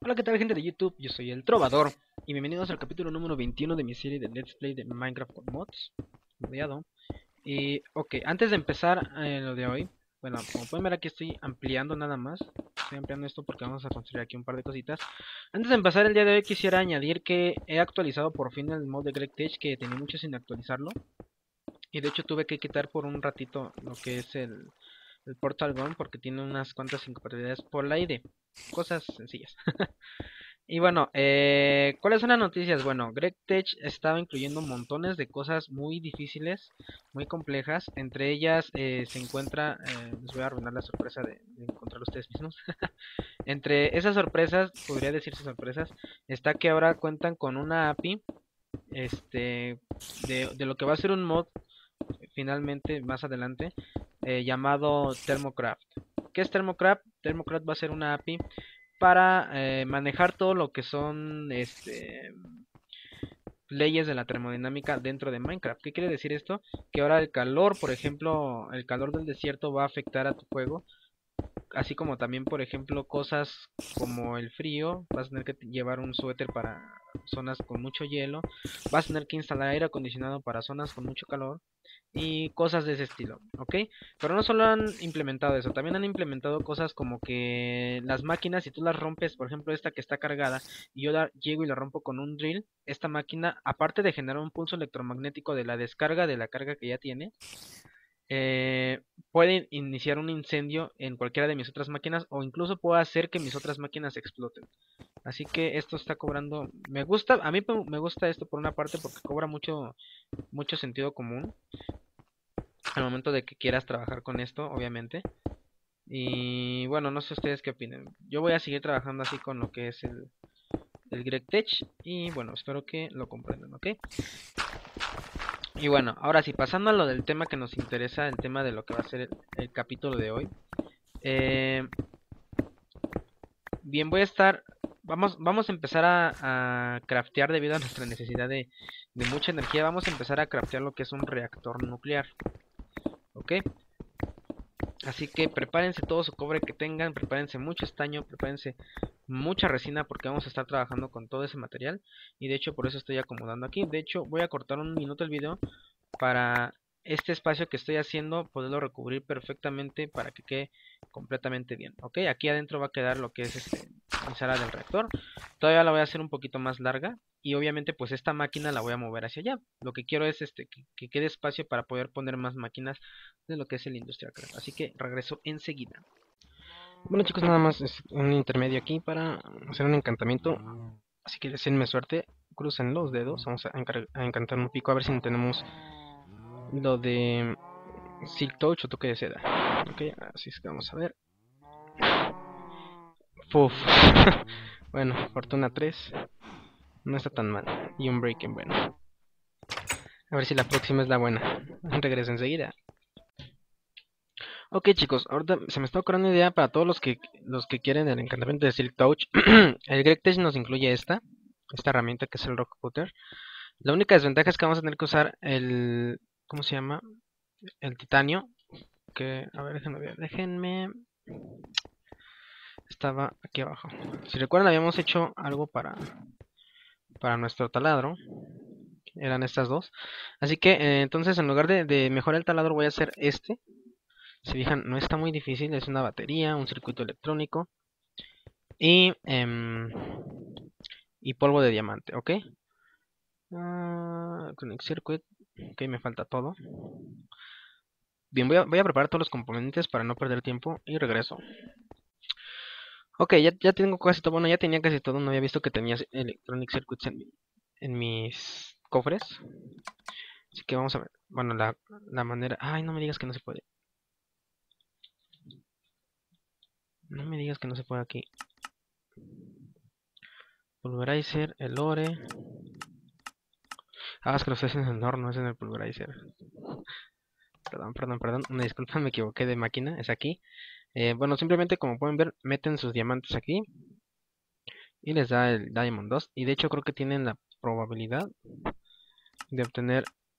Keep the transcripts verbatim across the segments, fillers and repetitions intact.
Hola, ¿qué tal, gente de YouTube? Yo soy el Trovador y bienvenidos al capítulo número veintiuno de mi serie de Let's Play de Minecraft con mods modeado. Y ok, antes de empezar eh, lo de hoy, bueno, como pueden ver, aquí estoy ampliando nada más. Estoy ampliando esto porque vamos a construir aquí un par de cositas. Antes de empezar el día de hoy quisiera añadir que he actualizado por fin el mod de GregTech, que tenía mucho sin actualizarlo. Y de hecho tuve que quitar por un ratito lo que es el, el Portal Gun porque tiene unas cuantas incompatibilidades por la I D. Cosas sencillas. Y bueno, eh, ¿cuáles son las noticias? Bueno, GregTech estaba incluyendo montones de cosas muy difíciles, muy complejas. Entre ellas eh, se encuentra, eh, les voy a arruinar la sorpresa de, de encontrar ustedes mismos. Entre esas sorpresas, podría decirse sorpresas, está que ahora cuentan con una A P I, este, de, de lo que va a ser un mod finalmente más adelante, eh, llamado Thermocraft. ¿Qué es Thermocraft? Thermocraft va a ser una A P I para eh, manejar todo lo que son este leyes de la termodinámica dentro de Minecraft. ¿Qué quiere decir esto? Que ahora el calor, por ejemplo, el calor del desierto va a afectar a tu juego, así como también, por ejemplo, cosas como el frío. Vas a tener que llevar un suéter para zonas con mucho hielo, vas a tener que instalar aire acondicionado para zonas con mucho calor y cosas de ese estilo, ¿ok? Pero no solo han implementado eso, también han implementado cosas como que las máquinas, si tú las rompes, por ejemplo esta que está cargada, y yo la llego y la rompo con un drill, esta máquina, aparte de generar un pulso electromagnético de la descarga de la carga que ya tiene, eh, puede iniciar un incendio en cualquiera de mis otras máquinas o incluso puede hacer que mis otras máquinas exploten. Así que esto está cobrando, me gusta, a mí me gusta esto por una parte porque cobra mucho mucho sentido común al momento de que quieras trabajar con esto, obviamente. Y bueno, no sé ustedes qué opinen. Yo voy a seguir trabajando así con lo que es el, el GregTech y bueno, espero que lo comprendan, ¿ok? Y bueno, ahora sí, pasando a lo del tema que nos interesa, el tema de lo que va a ser el, el capítulo de hoy. Eh, bien, voy a estar... Vamos, vamos a empezar a, a craftear debido a nuestra necesidad de, de mucha energía. Vamos a empezar a craftear lo que es un reactor nuclear, ¿ok? Así que prepárense todo su cobre que tengan, prepárense mucho estaño, prepárense mucha resina porque vamos a estar trabajando con todo ese material. Y de hecho por eso estoy acomodando aquí. De hecho voy a cortar un minuto el video para este espacio que estoy haciendo poderlo recubrir perfectamente para que quede completamente bien. Ok, aquí adentro va a quedar lo que es este, mi sala del reactor. Todavía la voy a hacer un poquito más larga y obviamente pues esta máquina la voy a mover hacia allá. Lo que quiero es este que, que quede espacio para poder poner más máquinas de lo que es el Industrial Craft. Así que regreso enseguida. Bueno chicos, nada más es un intermedio aquí para hacer un encantamiento. Así que deseenme suerte, crucen los dedos, vamos a, a encantar un pico a ver si tenemos lo de Silk Touch o toque de seda. Ok, así es que vamos a ver. Puf. Bueno, fortuna tres. No está tan mal. Y un break en bueno. A ver si la próxima es la buena. Regreso enseguida. Ok chicos, ahorita se me está ocurriendo una idea para todos los que los que quieren el encantamiento de Silk Touch. El GregTech nos incluye esta, esta herramienta que es el Rock Cutter. La única desventaja es que vamos a tener que usar el, ¿cómo se llama? El titanio. Que, a ver, déjenme ver, déjenme. Estaba aquí abajo. Si recuerdan, habíamos hecho algo para, para nuestro taladro. Eran estas dos. Así que, eh, entonces, en lugar de, de mejorar el taladro, voy a hacer este. Si fijan, no está muy difícil. Es una batería, un circuito electrónico y, eh, y polvo de diamante, ¿ok? Uh, Connect Circuit. Ok, me falta todo. Bien, voy a, voy a preparar todos los componentes para no perder tiempo y regreso. Ok, ya, ya tengo casi todo. Bueno, ya tenía casi todo. No había visto que tenía Electronic Circuits en, mi, en mis cofres. Así que vamos a ver. Bueno, la, la manera... Ay, no me digas que no se puede. No me digas que no se puede aquí. Pulverizer, el ore. Ah, es que lo estoy haciendo en el horno, es en el pulverizer. Perdón, perdón, perdón. Una disculpa, me equivoqué de máquina. Es aquí. Eh, bueno, simplemente como pueden ver, meten sus diamantes aquí. Y les da el Diamond dos. Y de hecho creo que tienen la probabilidad de obtener...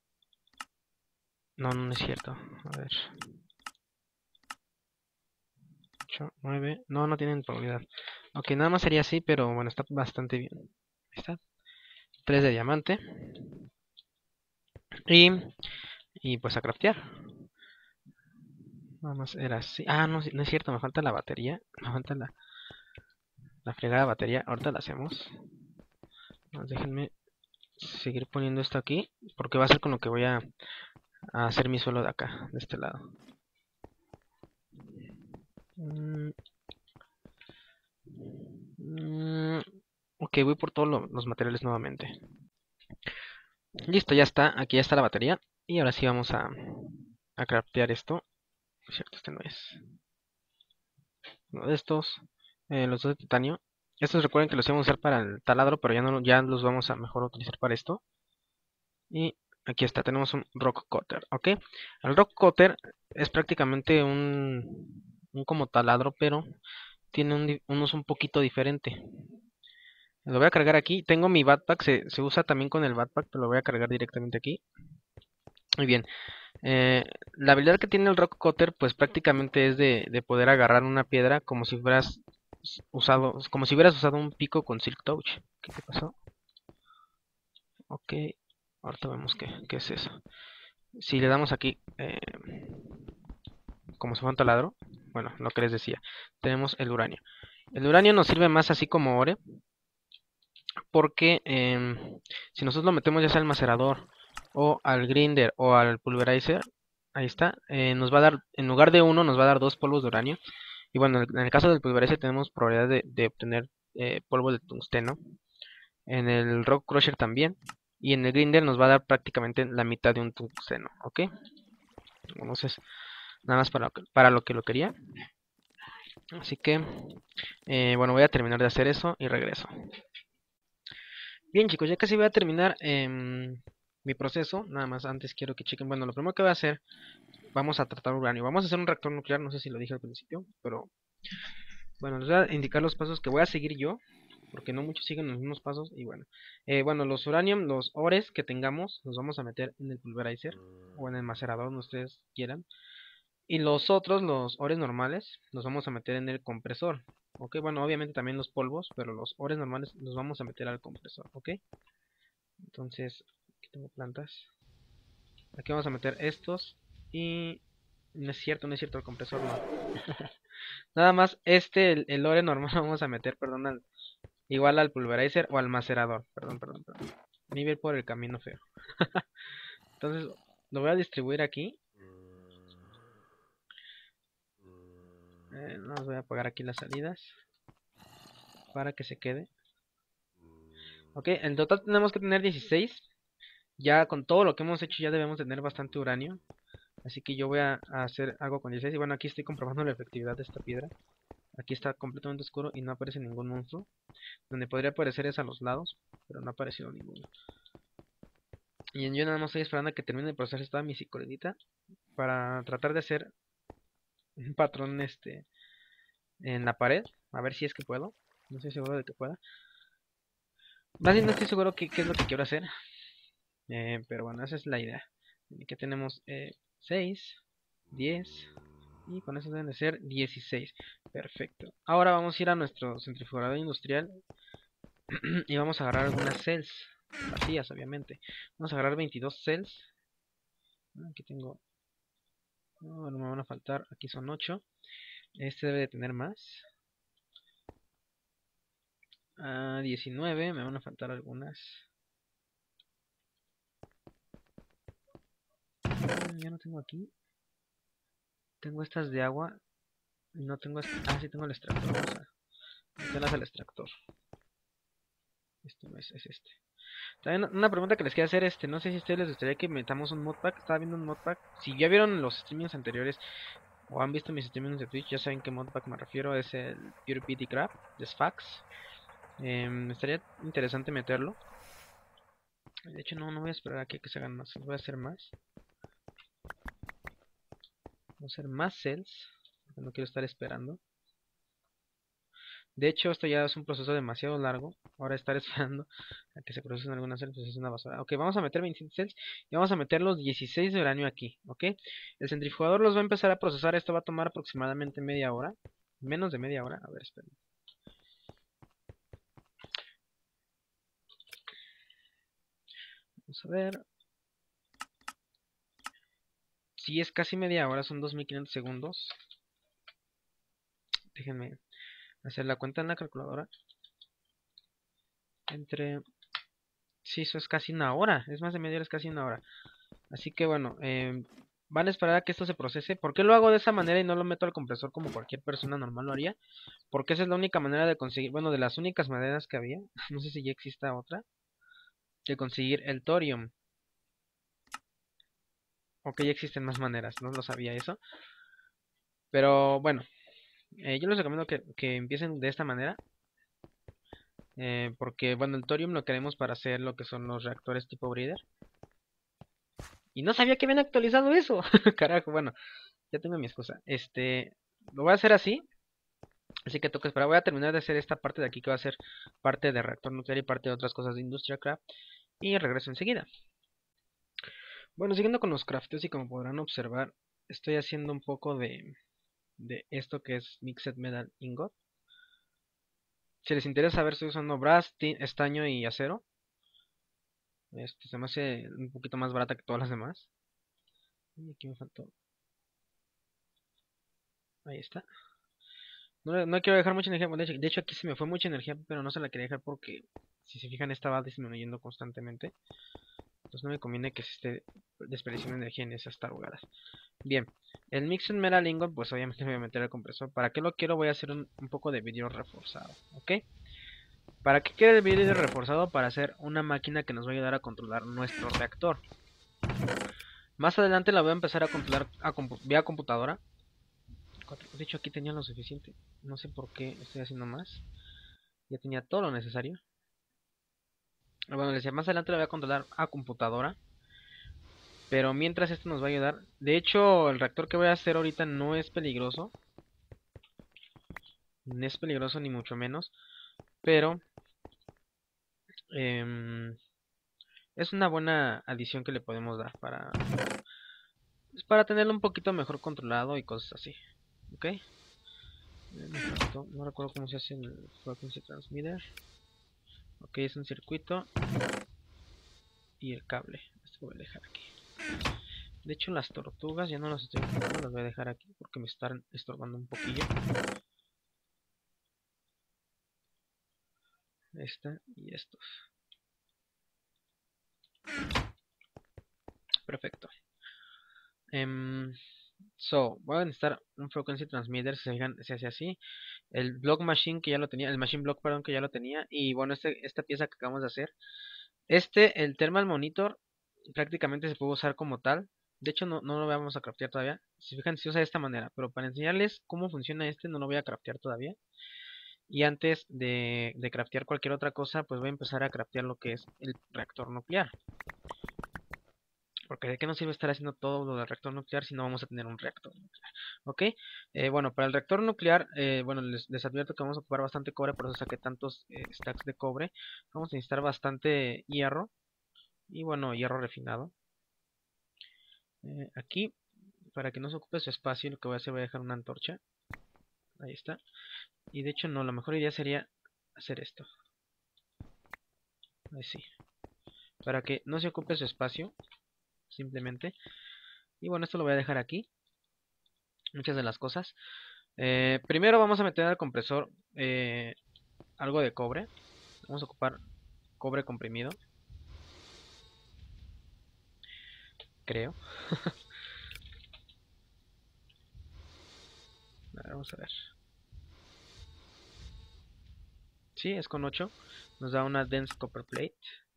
No, no es cierto. A ver. ocho, nueve. No, no tienen probabilidad. Ok, nada más sería así, pero bueno, está bastante bien. Ahí está. Tres de diamante. Y, y pues a craftear. Nada más era así. Ah, no, no es cierto, me falta la batería. Me falta la, la fregada batería. Ahorita la hacemos. Más déjenme seguir poniendo esto aquí. Porque va a ser con lo que voy a, a hacer mi suelo de acá, de este lado. Mm, mm, ok, voy por todos lo- los materiales nuevamente. Listo, ya está. Aquí ya está la batería. Y ahora sí vamos a, a craftear esto. Cierto, este no es. Uno de estos. Eh, los dos de titanio. Estos recuerden que los íbamos a usar para el taladro, pero ya no ya los vamos a mejor utilizar para esto. Y aquí está, tenemos un rock cutter, ¿ok? El rock cutter es prácticamente un, un como taladro, pero tiene un, di- un uso un poquito diferente. Lo voy a cargar aquí. Tengo mi backpack, se, se usa también con el backpack, pero lo voy a cargar directamente aquí. Muy bien. Eh, la habilidad que tiene el rock cutter, pues prácticamente es de, de poder agarrar una piedra como si fueras usado, como si hubieras usado un pico con Silk Touch. ¿Qué te pasó? Ok, ahorita vemos qué, qué es eso. Si le damos aquí, eh, como si fuera un taladro, bueno, lo que les decía, tenemos el uranio. El uranio nos sirve más así como ore, porque em, si nosotros lo metemos ya sea al macerador, o al grinder, o al pulverizer, ahí está, eh, nos va a dar, en lugar de uno, nos va a dar dos polvos de uranio. Y bueno, en el caso del pulverizer tenemos probabilidad de, de obtener eh, polvo de tungsteno. En el rock crusher también. Y en el grinder nos va a dar prácticamente la mitad de un tungsteno, ¿ok? Entonces, nada más para, para lo que lo quería. Así que, eh, bueno, voy a terminar de hacer eso y regreso. Bien, chicos, ya casi voy a terminar em, mi proceso. Nada más antes quiero que chequen. Bueno, lo primero que voy a hacer, vamos a tratar uranio. Vamos a hacer un reactor nuclear, no sé si lo dije al principio, pero bueno, les voy a indicar los pasos que voy a seguir yo, porque no muchos siguen los mismos pasos. Y bueno, eh, bueno, los uranium, los ores que tengamos, los vamos a meter en el pulverizer o en el macerador, donde ustedes quieran. Y los otros, los ores normales, los vamos a meter en el compresor. Ok, bueno, obviamente también los polvos, pero los ores normales los vamos a meter al compresor. Ok, entonces, aquí tengo plantas. Aquí vamos a meter estos. Y no es cierto, no es cierto, el compresor no. Nada más este, el, el ore normal, vamos a meter, perdón, al, igual al pulverizer o al macerador. Perdón, perdón, perdón. Me iba a ir por el camino feo. Entonces, lo voy a distribuir aquí. Eh, no, voy a apagar aquí las salidas para que se quede. Ok, en total tenemos que tener dieciséis. Ya con todo lo que hemos hecho ya debemos tener bastante uranio. Así que yo voy a, a hacer algo con dieciséis. Y bueno, aquí estoy comprobando la efectividad de esta piedra. Aquí está completamente oscuro y no aparece ningún monstruo. Donde podría aparecer es a los lados, pero no ha aparecido ninguno. Y yo nada más estoy esperando a que termine de procesar toda mi psicologita para tratar de hacer un patrón este en la pared. A ver si es que puedo. No estoy seguro de que pueda. Más bien no estoy seguro qué, qué es lo que quiero hacer. Eh, pero bueno, esa es la idea. Aquí tenemos eh, seis, diez y con eso deben de ser dieciséis. Perfecto. Ahora vamos a ir a nuestro centrifugador industrial y vamos a agarrar algunas cells vacías, obviamente. Vamos a agarrar veintidós cells. Aquí tengo... No, no me van a faltar. Aquí son ocho. Este debe de tener más. Ah, diecinueve. Me van a faltar algunas. Mm, ya no tengo aquí. Tengo estas de agua. No tengo... Ah, sí tengo el extractor. Vamos a meterlas al extractor. Este no es, es este. También una pregunta que les quería hacer, este, no sé si a ustedes les gustaría que metamos un modpack. Estaba viendo un modpack. Si ya vieron los streamings anteriores o han visto mis streamings de Twitch, ya saben qué modpack me refiero. Es el PurePity Crab de Sfax. Eh, estaría interesante meterlo. De hecho, no, no voy a esperar aquí a que se hagan más. Voy a hacer más. Voy a hacer más cells. Porque no quiero estar esperando. De hecho, esto ya es un proceso demasiado largo. Ahora estar esperando a que se procesen algunas cells pues es una basura. Ok, vamos a meter veintisiete cells y vamos a meter los dieciséis de uranio aquí. Ok, el centrifugador los va a empezar a procesar. Esto va a tomar aproximadamente media hora. Menos de media hora. A ver, esperen. Vamos a ver. Si es casi media hora, son dos mil quinientos segundos. Déjenme hacer la cuenta en la calculadora. Entre... Sí, eso es casi una hora. Es más de media hora, es casi una hora. Así que bueno, eh, van a esperar a que esto se procese. ¿Por qué lo hago de esa manera y no lo meto al compresor como cualquier persona normal lo haría? Porque esa es la única manera de conseguir, bueno, de las únicas maneras que había, no sé si ya exista otra, de conseguir el thorium. O que ya existen más maneras, no lo sabía eso. Pero bueno, eh, yo les recomiendo que, que empiecen de esta manera. Eh, porque bueno, el thorium lo queremos para hacer lo que son los reactores tipo breeder. Y no sabía que habían actualizado eso. Carajo, bueno, ya tengo mi excusa. Este, lo voy a hacer así. Así que toca esperar. Voy a terminar de hacer esta parte de aquí que va a ser parte de reactor nuclear y parte de otras cosas de Industrial Craft. Y regreso enseguida. Bueno, siguiendo con los crafteos y como podrán observar, estoy haciendo un poco de, de esto que es Mixed Metal Ingot. Si les interesa saber, estoy usando brass, estaño y acero. Este se me hace un poquito más barata que todas las demás. Y aquí me faltó. Ahí está. No, no quiero dejar mucha energía. De hecho, de hecho, aquí se me fue mucha energía, pero no se la quería dejar porque, si se fijan, esta va disminuyendo constantemente. Entonces no me conviene que se esté desperdiciando energía en esas tarugadas. Bien, el Mixed Metal Ingot, pues obviamente me voy a meter el compresor. ¿Para qué lo quiero? Voy a hacer un, un poco de vidrio reforzado, ¿ok? ¿Para qué quiero el vidrio reforzado? Para hacer una máquina que nos va a ayudar a controlar nuestro reactor. Más adelante la voy a empezar a controlar a compu vía computadora. De hecho aquí tenía lo suficiente. No sé por qué estoy haciendo más. Ya tenía todo lo necesario. Bueno, les decía, más adelante la voy a controlar a computadora. Pero mientras esto nos va a ayudar. De hecho, el reactor que voy a hacer ahorita no es peligroso. No es peligroso ni mucho menos. Pero eh, es una buena adición que le podemos dar para, pues, para tenerlo un poquito mejor controlado y cosas así. ¿Ok? No recuerdo cómo se hace el frequency transmitter. Ok, es un circuito. Y el cable. Esto lo voy a dejar aquí. De hecho, las tortugas ya no las estoy ocupando, las voy a dejar aquí porque me están estorbando un poquillo. Esta y estos. Perfecto. Um, so, voy a necesitar un frequency transmitter, si se fijan, se hace así. El block machine que ya lo tenía, el machine block, perdón, que ya lo tenía. Y bueno, este, esta pieza que acabamos de hacer. Este, el thermal monitor, prácticamente se puede usar como tal. De hecho, no, no lo vamos a craftear todavía. Si fijan, se usa de esta manera. Pero para enseñarles cómo funciona este, no lo voy a craftear todavía. Y antes de, de craftear cualquier otra cosa, pues voy a empezar a craftear lo que es el reactor nuclear. Porque de qué nos sirve estar haciendo todo lo del reactor nuclear si no vamos a tener un reactor nuclear. ¿Ok? Eh, bueno, para el reactor nuclear, eh, bueno, les, les advierto que vamos a ocupar bastante cobre, por eso saqué tantos eh, stacks de cobre. Vamos a necesitar bastante hierro. Y bueno, hierro refinado. Eh, aquí, para que no se ocupe su espacio, lo que voy a hacer, voy a dejar una antorcha. Ahí está. Y de hecho no, la mejor idea sería hacer esto. Ahí sí. Para que no se ocupe su espacio, simplemente. Y bueno, esto lo voy a dejar aquí. Muchas de las cosas. Eh, primero vamos a meter al compresor eh, algo de cobre. Vamos a ocupar cobre comprimido. Creo. A ver, vamos a ver. Sí, es con ocho. Nos da una dense copper plate.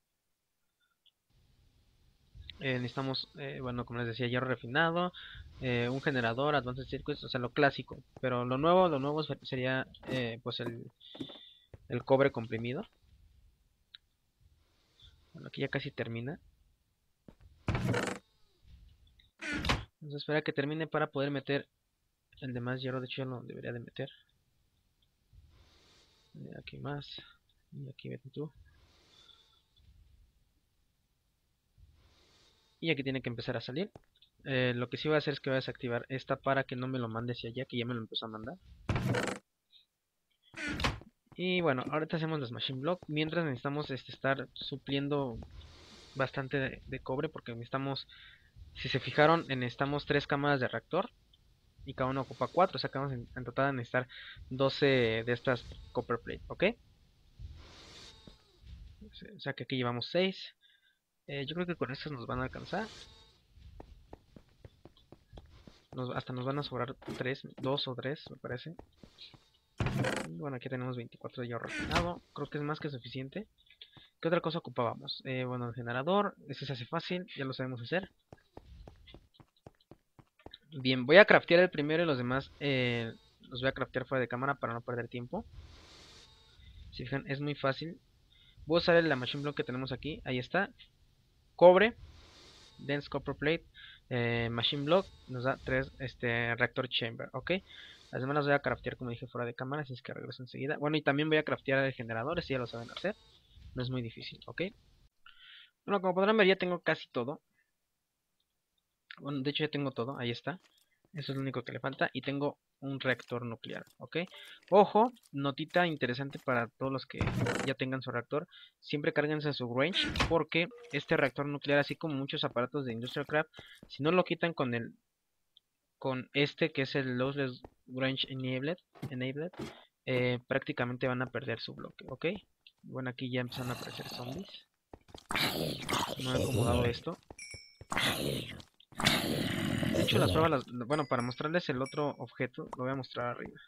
Eh, necesitamos, eh, bueno, como les decía, hierro refinado, eh, un generador, advanced circuits, o sea, lo clásico. Pero lo nuevo, lo nuevo sería, eh, pues el, el cobre comprimido. Bueno, aquí ya casi termina. Vamos a esperar a que termine para poder meter el demás hierro. De hecho, ya lo debería de meter. Eh, aquí más. Y aquí vete tú. Y aquí tiene que empezar a salir. Eh, lo que sí voy a hacer es que voy a desactivar esta para que no me lo mande hacia allá, que ya me lo empezó a mandar. Y bueno, ahorita hacemos los machine block. Mientras necesitamos este, estar supliendo bastante de, de cobre porque necesitamos, si se fijaron, necesitamos tres cámaras de reactor y cada uno ocupa cuatro, o sea que vamos en, en total a necesitar doce de estas copper plate, ¿ok? O sea que aquí llevamos seis. Eh, yo creo que con estas nos van a alcanzar. Nos, hasta nos van a sobrar tres, dos o tres, me parece. Y bueno, aquí tenemos veinticuatro de hierro refinado. Creo que es más que suficiente. ¿Qué otra cosa ocupábamos? Eh, bueno, el generador. Ese se hace fácil, ya lo sabemos hacer. Bien, voy a craftear el primero y los demás eh, los voy a craftear fuera de cámara para no perder tiempo. Si fijan, es muy fácil. Voy a usar el, la machine block que tenemos aquí. Ahí está. Cobre. Dense copper plate. Eh, machine block. Nos da tres este, reactor chamber. Ok. Las demás las voy a craftear como dije fuera de cámara. Así es que regreso enseguida. Bueno, y también voy a craftear el generador. Ese ya lo saben hacer. No es muy difícil. Ok. Bueno, como podrán ver ya tengo casi todo. Bueno, de hecho ya tengo todo. Ahí está. Eso es lo único que le falta. Y tengo un reactor nuclear, ¿ok? Ojo, notita interesante para todos los que ya tengan su reactor. Siempre cárguense su range, porque este reactor nuclear, así como muchos aparatos de Industrial Craft, si no lo quitan con el con este que es el Lossless Range Enabled, enabled eh, prácticamente van a perder su bloque, ¿ok? Bueno, aquí ya empiezan a aparecer zombies. No he acomodado esto. De hecho, las pruebas, las, bueno, para mostrarles el otro objeto, lo voy a mostrar arriba.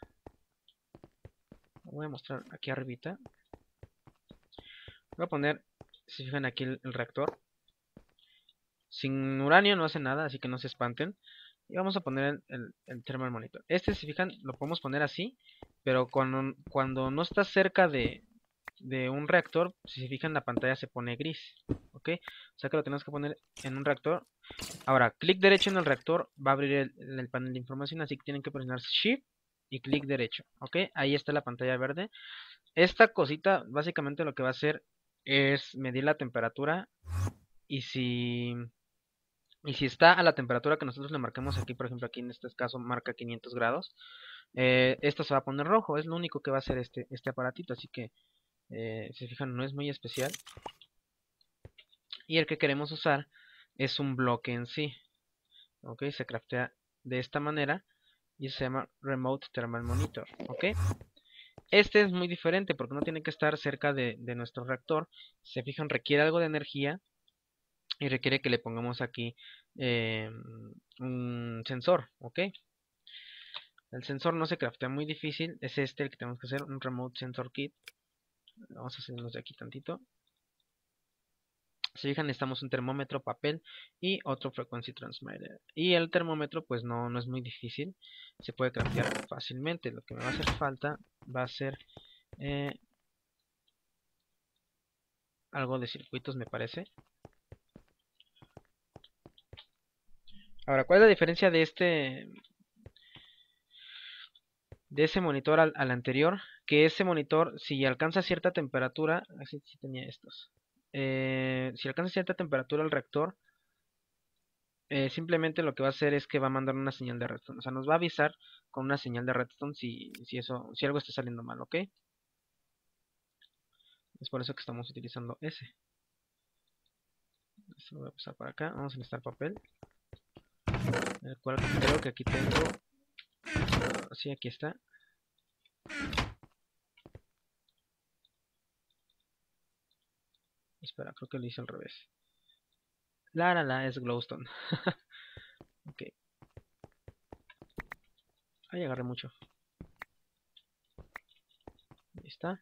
Lo voy a mostrar aquí arribita. Voy a poner, si fijan aquí el, el reactor. Sin uranio no hace nada, así que no se espanten. Y vamos a poner el, el, el thermal monitor. Este, si fijan, lo podemos poner así, pero cuando, cuando no está cerca de, de un reactor, si se fijan, la pantalla se pone gris. ¿Ok? O sea que lo tenemos que poner en un reactor. Ahora, clic derecho en el reactor va a abrir el, el panel de información, así que tienen que presionar Shift y clic derecho. ¿Ok? Ahí está la pantalla verde. Esta cosita, básicamente lo que va a hacer es medir la temperatura y si... Y si está a la temperatura que nosotros le marquemos aquí, por ejemplo, aquí en este caso marca quinientos grados, eh, esto se va a poner rojo. Es lo único que va a hacer este, este aparatito. Así que, eh, si se fijan, no es muy especial. Y el que queremos usar es un bloque en sí. Ok, se craftea de esta manera y se llama Remote Thermal Monitor. Ok, este es muy diferente porque no tiene que estar cerca de, de nuestro reactor. Si se fijan, requiere algo de energía y requiere que le pongamos aquí eh, un sensor. Ok, el sensor no se craftea muy difícil, es este el que tenemos que hacer, un Remote Sensor Kit. Vamos a hacernos de aquí tantito. Si fijan, necesitamos un termómetro, papel y otro frequency transmitter. Y el termómetro pues no, no es muy difícil, se puede craftear fácilmente. Lo que me va a hacer falta va a ser eh, algo de circuitos, me parece. Ahora, ¿cuál es la diferencia de este de ese monitor al, al anterior? Que ese monitor, si alcanza cierta temperatura, así si tenía estos. Eh, si alcanza cierta temperatura el reactor, eh, simplemente lo que va a hacer es que va a mandar una señal de redstone. O sea, nos va a avisar con una señal de redstone si, si eso, si algo está saliendo mal, ¿ok? Es por eso que estamos utilizando ese. Esto lo voy a pasar para acá. Vamos a necesitar papel. El cual creo que aquí tengo. Uh, sí, aquí está. Espera, creo que lo hice al revés. La, la, la, es glowstone. Ok. Ahí agarré mucho. Ahí está.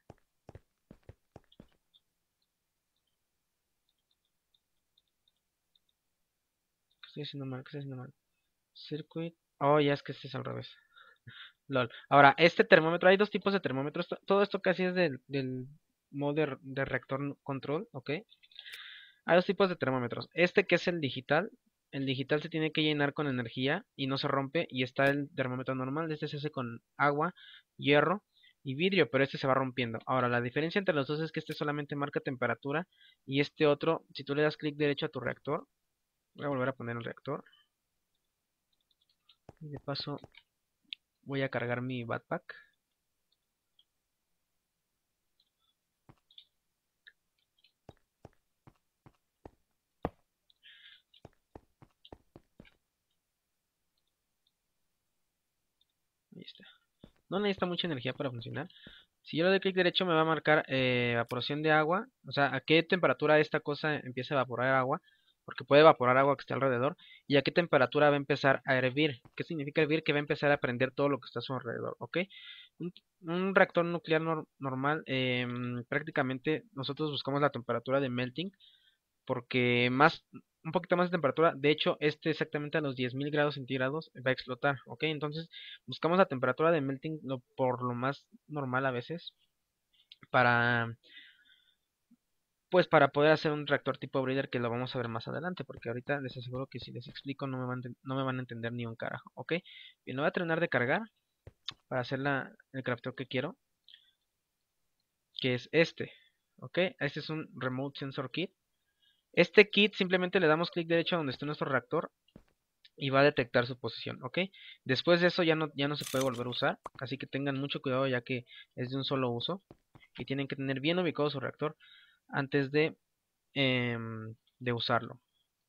¿Qué estoy haciendo mal? ¿Qué estoy haciendo mal? Circuit. Oh, ya es que este es al revés. Lol. Ahora, este termómetro, hay dos tipos de termómetros. Todo esto casi es del, del modo de, de reactor control, ¿ok? Hay dos tipos de termómetros. Este que es el digital. El digital se tiene que llenar con energía y no se rompe. Y está el termómetro normal. Este se hace con agua, hierro y vidrio, pero este se va rompiendo. Ahora, la diferencia entre los dos es que este solamente marca temperatura. Y este otro, si tú le das clic derecho a tu reactor. Voy a volver a poner el reactor. Y de paso voy a cargar mi backpack. No necesita mucha energía para funcionar. Si yo le doy clic derecho me va a marcar eh, evaporación de agua, o sea, a qué temperatura esta cosa empieza a evaporar agua, porque puede evaporar agua que está alrededor, y a qué temperatura va a empezar a hervir. ¿Qué significa hervir? Que va a empezar a prender todo lo que está a su alrededor, ¿ok? Un, un reactor nuclear nor- normal, em, prácticamente nosotros buscamos la temperatura de melting, porque más, un poquito más de temperatura, de hecho, este exactamente a los diez mil grados centígrados va a explotar, ¿ok? Entonces, buscamos la temperatura de melting lo, por lo más normal a veces, para, pues para poder hacer un reactor tipo breeder que lo vamos a ver más adelante, porque ahorita les aseguro que si les explico no me van, no me van a entender ni un carajo, ¿ok? Bien, lo voy a terminar de cargar para hacer la, el crafter que quiero, que es este, ¿ok? Este es un Remote Sensor Kit. Este kit simplemente le damos clic derecho a donde esté nuestro reactor y va a detectar su posición, ¿ok? Después de eso ya no, ya no se puede volver a usar, así que tengan mucho cuidado ya que es de un solo uso y tienen que tener bien ubicado su reactor antes de, em, de usarlo.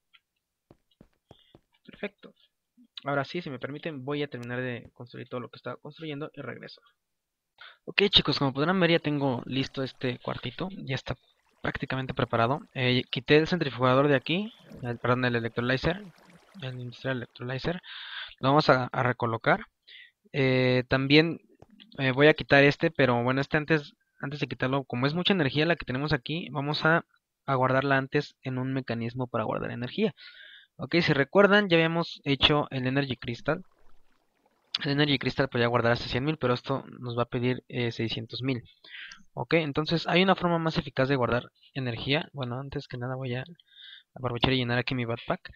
Perfecto. Ahora sí, si me permiten, voy a terminar de construir todo lo que estaba construyendo y regreso. Ok chicos, como podrán ver ya tengo listo este cuartito, ya está prácticamente preparado. Eh, quité el centrifugador de aquí, el, perdón, el electrolyzer, el industrial electrolyzer, lo vamos a, a recolocar. Eh, también eh, voy a quitar este, pero bueno, este antes, antes de quitarlo, como es mucha energía la que tenemos aquí, vamos a, a guardarla antes en un mecanismo para guardar energía. Ok, si recuerdan, ya habíamos hecho el Energy Crystal. El Energy Crystal podía guardar hasta cien mil, pero esto nos va a pedir eh, seiscientos mil. Ok, entonces hay una forma más eficaz de guardar energía. Bueno, antes que nada voy a aprovechar y llenar aquí mi backpack.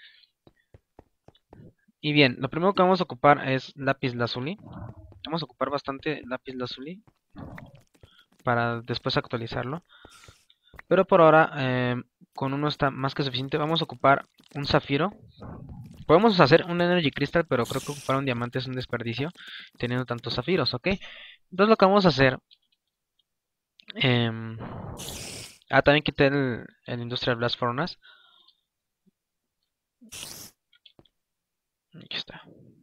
Y bien, lo primero que vamos a ocupar es lápiz lazuli. Vamos a ocupar bastante lápiz lazuli para después actualizarlo. Pero por ahora, eh, con uno está más que suficiente. Vamos a ocupar un zafiro. Podemos hacer un Energy Crystal, pero creo que ocupar un diamante es un desperdicio, teniendo tantos zafiros, ¿ok? Entonces lo que vamos a hacer... Eh, ah, también quité el, el Industrial Blast Furnace. Aquí está.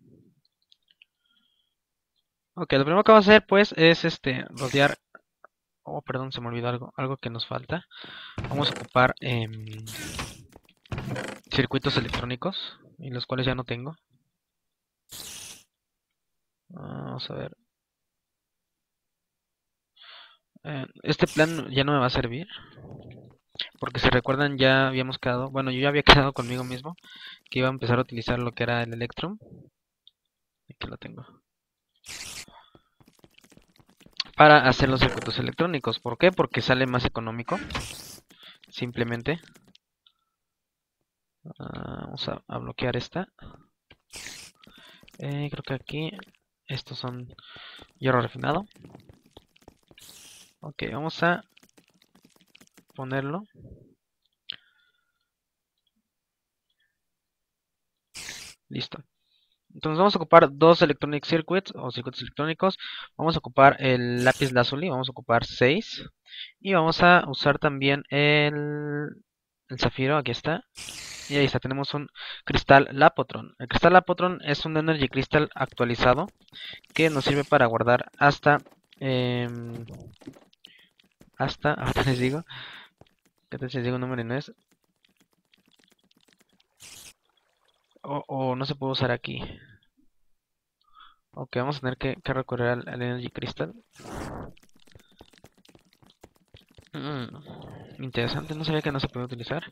Ok, lo primero que vamos a hacer, pues, es este, rodear... Oh, perdón, se me olvidó algo, algo que nos falta. Vamos a ocupar eh, circuitos electrónicos, y los cuales ya no tengo. Vamos a ver. Eh, este plan ya no me va a servir. Porque si recuerdan ya habíamos quedado, bueno yo ya había quedado conmigo mismo que iba a empezar a utilizar lo que era el Electrum. Aquí lo tengo. Para hacer los circuitos electrónicos. ¿Por qué? Porque sale más económico. Simplemente. Uh, vamos a, a bloquear esta. Eh, creo que aquí estos son hierro refinado. Ok, vamos a ponerlo. Listo. Entonces vamos a ocupar dos Electronic Circuits o circuitos electrónicos. Vamos a ocupar el lápiz lazuli, vamos a ocupar seis. Y vamos a usar también el, el zafiro, aquí está. Y ahí está, tenemos un cristal Lapotron. El cristal Lapotron es un Energy Crystal actualizado que nos sirve para guardar hasta... Eh, hasta, ahorita les digo, que les digo un número y no es. O, o no se puede usar aquí. Ok, vamos a tener que, que recurrir al, al Energy Crystal. Mm, interesante, no sabía que no se puede utilizar.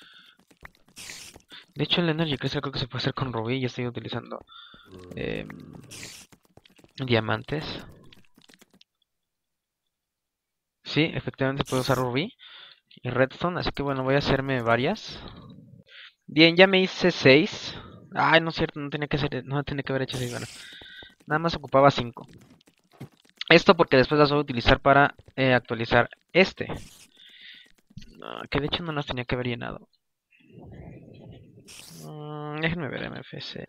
De hecho, el Energy Crystal creo que se puede hacer con rubí. Ya estoy utilizando eh, diamantes. Sí, efectivamente puedo usar rubí y redstone. Así que bueno, voy a hacerme varias. Bien, ya me hice seis. Ay, no es cierto, no tenía que ser, no tenía que haber hecho seis. Bueno, nada más ocupaba cinco. Esto porque después las voy a utilizar para eh, actualizar este. No, que de hecho no las tenía que haber llenado. Mm, déjenme ver M F C.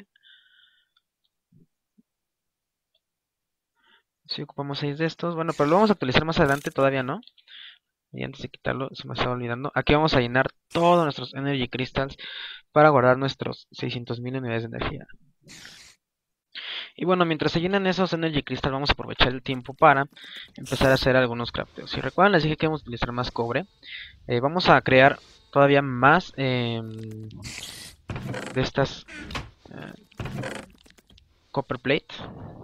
Si ocupamos seis de estos. Bueno, pero lo vamos a actualizar más adelante, todavía no. Y antes de quitarlo, se me estaba olvidando. Aquí vamos a llenar todos nuestros Energy Crystals para guardar nuestros seiscientos mil unidades de energía. Y bueno, mientras se llenan esos Energy Crystal, vamos a aprovechar el tiempo para empezar a hacer algunos crafteos. Si recuerdan, les dije que vamos a utilizar más cobre. Eh, vamos a crear todavía más eh, de estas eh, copper plate.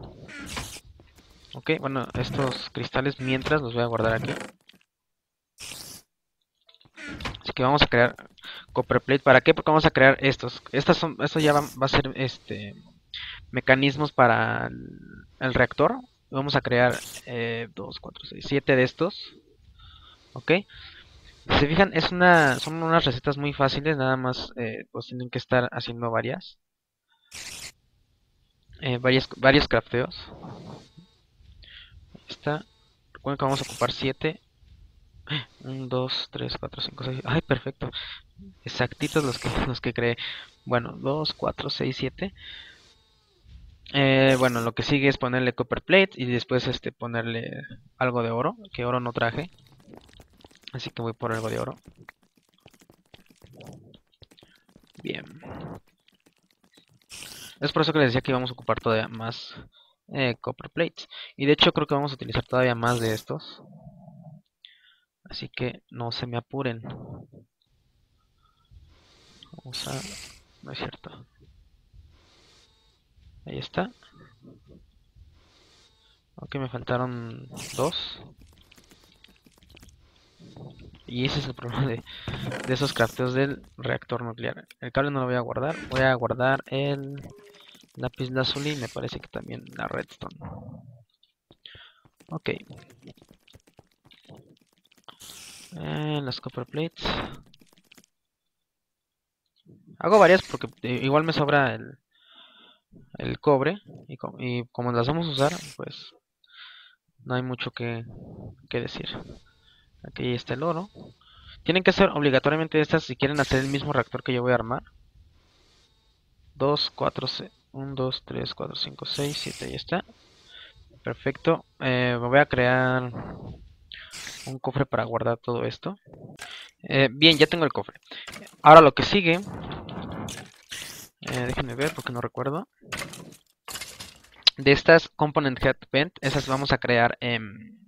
Ok, bueno, estos cristales mientras los voy a guardar aquí. Así que vamos a crear copper plate. ¿Para qué? Porque vamos a crear estos. Estas son, esto ya va, va a ser este mecanismos para el, el reactor. Vamos a crear eh, dos, cuatro, seis, siete de estos. Ok. Si se fijan, es una, son unas recetas muy fáciles. Nada más eh, pues tienen que estar haciendo varias. Eh, varias varios crafteos. Ahí está. Recuerden que vamos a ocupar siete. uno, dos, tres, cuatro, cinco, seis. Ay, perfecto. Exactitos los que, los que creé. Bueno, dos, cuatro, seis, siete. Eh, bueno, lo que sigue es ponerle copper plate y después este ponerle algo de oro, que oro no traje. Así que voy por algo de oro. Bien. Es por eso que les decía que vamos a ocupar todavía más eh, copper plates. Y de hecho creo que vamos a utilizar todavía más de estos. Así que no se me apuren. Vamos a... No es cierto. Ahí está. Ok, me faltaron dos. Y ese es el problema de, de esos crafteos del reactor nuclear. El cable no lo voy a guardar. Voy a guardar el lápiz lazuli y me parece que también la redstone. Ok. Eh, las copper plates. Hago varias porque eh, igual me sobra el, el cobre. Y, co y como las vamos a usar, pues no hay mucho que, que decir. Aquí está el oro. Tienen que ser obligatoriamente estas si quieren hacer el mismo reactor que yo voy a armar. dos, cuatro, uno, dos, tres, cuatro, cinco, seis, siete, ahí está. Perfecto. Eh, me voy a crear un cofre para guardar todo esto. Eh, bien, ya tengo el cofre. Ahora lo que sigue... Eh, déjenme ver porque no recuerdo. De estas Component Head Vent, esas vamos a crear eh,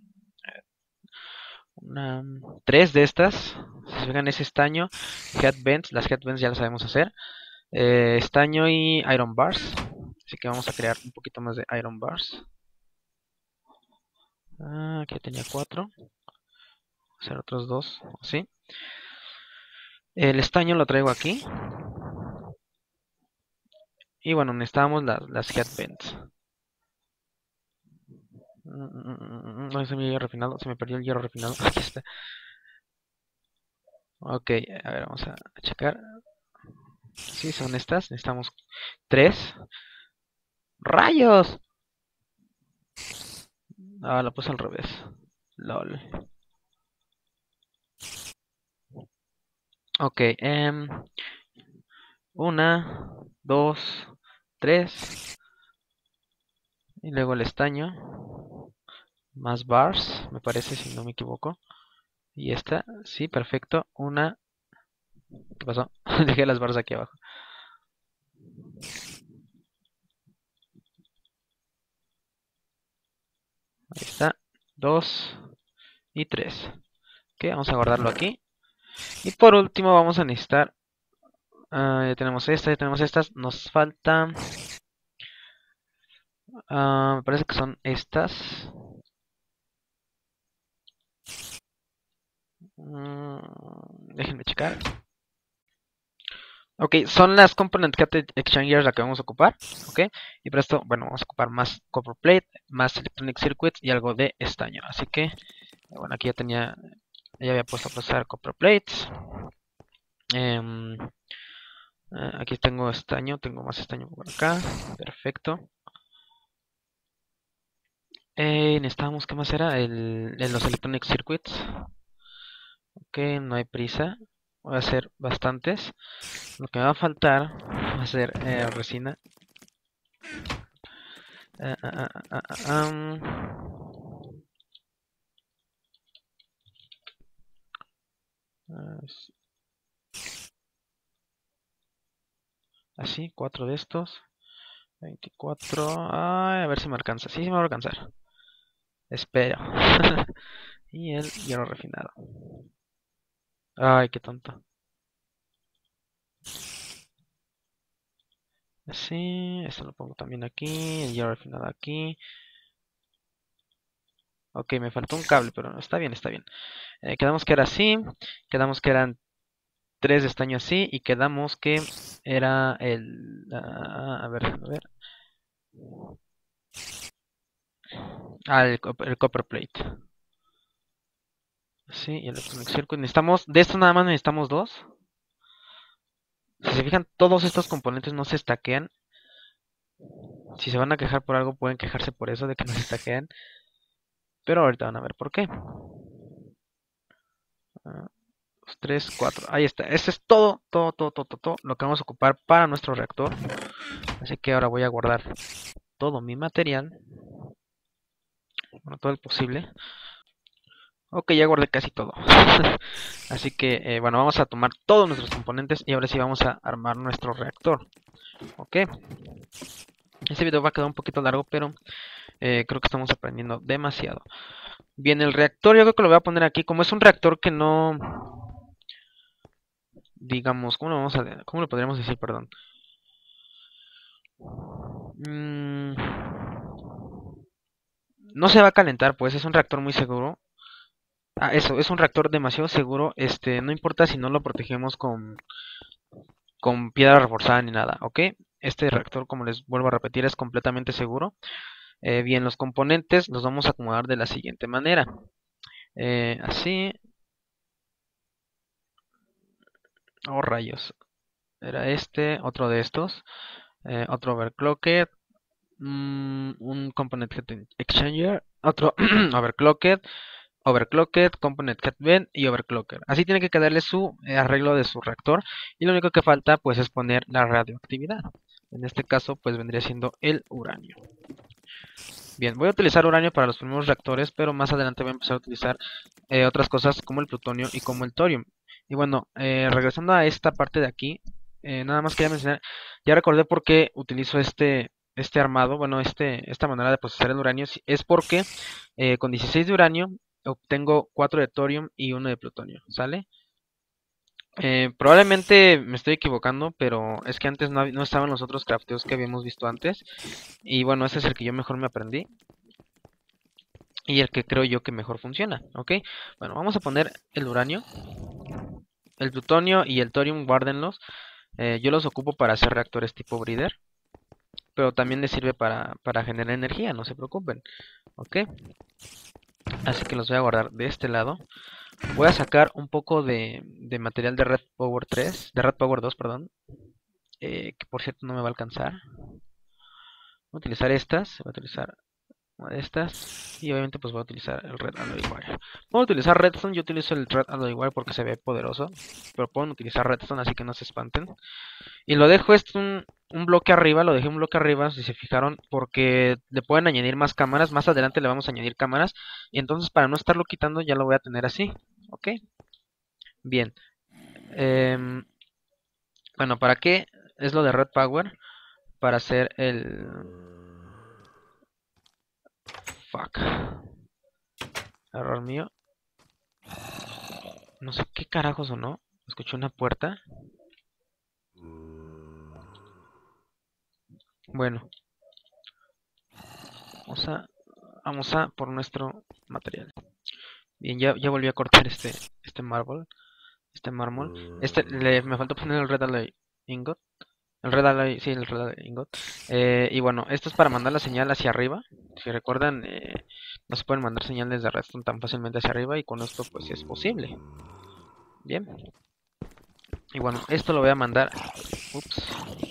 una, tres de estas. Si se fijan, ese estaño, Head Vents, las Head Vents ya las sabemos hacer. Eh, estaño y Iron Bars. Así que vamos a crear un poquito más de Iron Bars. Ah, aquí tenía cuatro. Hacer otros dos, ¿sí? El estaño lo traigo aquí. Y bueno, necesitamos las, las Head Vents. No es mi hierro refinado, se me perdió el hierro refinado. Aquí está. Ok, a ver, vamos a checar. Sí, son estas. Necesitamos tres. ¡Rayos! Ah, lo puse al revés. LOL. Ok, um, una, dos, tres. Y luego el estaño. Más bars, me parece, si no me equivoco. Y esta, sí, perfecto. Una. ¿Qué pasó? Dejé las barras aquí abajo. Ahí está. Dos y tres. Ok, vamos a guardarlo aquí. Y por último vamos a necesitar... Uh, ya tenemos esta, ya tenemos estas. Nos falta... Uh, me parece que son estas. Mm, déjenme checar. Ok, son las Component Cat Exchangers las que vamos a ocupar. Ok, y para esto, bueno, vamos a ocupar más Copper Plate, más Electronic Circuits y algo de estaño. Así que, bueno, aquí ya tenía, ya había puesto a procesar Copper Plates. Eh, aquí tengo estaño, tengo más estaño por acá. Perfecto. Eh, necesitábamos, ¿qué más era? El, el, los Electronic Circuits. Ok, no hay prisa. Voy a hacer bastantes. Lo que me va a faltar va a ser eh, resina. Uh, uh, uh, uh, um. Así, cuatro de estos. veinticuatro. Ay, a ver si me alcanza. Sí, sí me va a alcanzar. Espero. Y el hierro refinado. Ay, qué tonto. Así, esto lo pongo también aquí. El hierro refinado aquí. Ok, me faltó un cable, pero no, está bien, está bien. Eh, quedamos que era así. Quedamos que eran tres de estaño así. Y quedamos que era el... ah, a ver, a ver. Ah, el, cop- el copper plate. Sí, y el electronic circuit. Necesitamos, de esto nada más necesitamos dos. Si se fijan, todos estos componentes no se estaquean. Si se van a quejar por algo, pueden quejarse por eso de que no se estaquean. Pero ahorita van a ver por qué. Ah, dos, tres, cuatro. Ahí está. Este es todo, todo, todo, todo, todo, todo lo que vamos a ocupar para nuestro reactor. Así que ahora voy a guardar todo mi material. Bueno, todo el posible. Ok, ya guardé casi todo. Así que, eh, bueno, vamos a tomar todos nuestros componentes y ahora sí vamos a armar nuestro reactor. Ok. Este video va a quedar un poquito largo, pero eh, creo que estamos aprendiendo demasiado. Bien, el reactor yo creo que lo voy a poner aquí. Como es un reactor que no... Digamos, ¿cómo lo vamos a... ¿Cómo lo podríamos decir? Perdón. Mm, no se va a calentar, pues es un reactor muy seguro. Ah, eso, es un reactor demasiado seguro. Este, no importa si no lo protegemos con, con piedra reforzada ni nada, ¿ok? Este reactor, como les vuelvo a repetir, es completamente seguro. Eh, bien, los componentes los vamos a acomodar de la siguiente manera. Eh, así. Oh, rayos. Era este, otro de estos. Eh, otro overclocked. Mm, un component head exchanger. Otro overclocked. Overclocked, component head vent y overclocker. Así tiene que quedarle su eh, arreglo de su reactor. Y lo único que falta pues es poner la radioactividad. En este caso pues vendría siendo el uranio. Bien, voy a utilizar uranio para los primeros reactores, pero más adelante voy a empezar a utilizar eh, otras cosas como el plutonio y como el thorium. Y bueno, eh, regresando a esta parte de aquí, eh, nada más quería mencionar, ya recordé por qué utilizo este, este armado, bueno, este, esta manera de procesar el uranio, si- es porque eh, con dieciséis de uranio obtengo cuatro de thorium y uno de plutonio, ¿sale? Eh, probablemente me estoy equivocando, pero es que antes no, hab- no estaban los otros crafteos que habíamos visto antes. Y bueno, ese es el que yo mejor me aprendí. Y el que creo yo que mejor funciona, ¿ok? Bueno, vamos a poner el uranio, el plutonio y el thorium, guárdenlos. Eh, yo los ocupo para hacer reactores tipo breeder, pero también les sirve para, para generar energía, no se preocupen, ¿ok? Así que los voy a guardar de este lado. Voy a sacar un poco de, de material de Red Power tres, de Red Power dos, perdón, eh, que por cierto no me va a alcanzar. Voy a utilizar estas, voy a utilizar una de estas y obviamente pues voy a utilizar el Red Alloy Wire. Puedo utilizar Redstone, yo utilizo el Red Alloy Wire porque se ve poderoso, pero pueden utilizar Redstone así que no se espanten. Y lo dejo esto un, un bloque arriba, lo dejé un bloque arriba si se fijaron porque le pueden añadir más cámaras, más adelante le vamos a añadir cámaras y entonces para no estarlo quitando ya lo voy a tener así, ¿ok? Bien, em, bueno, ¿para qué es lo de Red Power? Para hacer el... Fuck. Error mío. No sé qué carajo sonó. Escuché una puerta. Bueno, vamos a, vamos a por nuestro material. Bien, ya, ya volví a cortar este, este mármol. Este mármol. Este, le, me faltó poner el red alloy ingot. El red alloy, sí, el red alloy ingot. Eh, y bueno, esto es para mandar la señal hacia arriba. Si recuerdan, eh, no se pueden mandar señales de redstone tan fácilmente hacia arriba y con esto pues es posible. Bien. Y bueno, esto lo voy a mandar. Ups.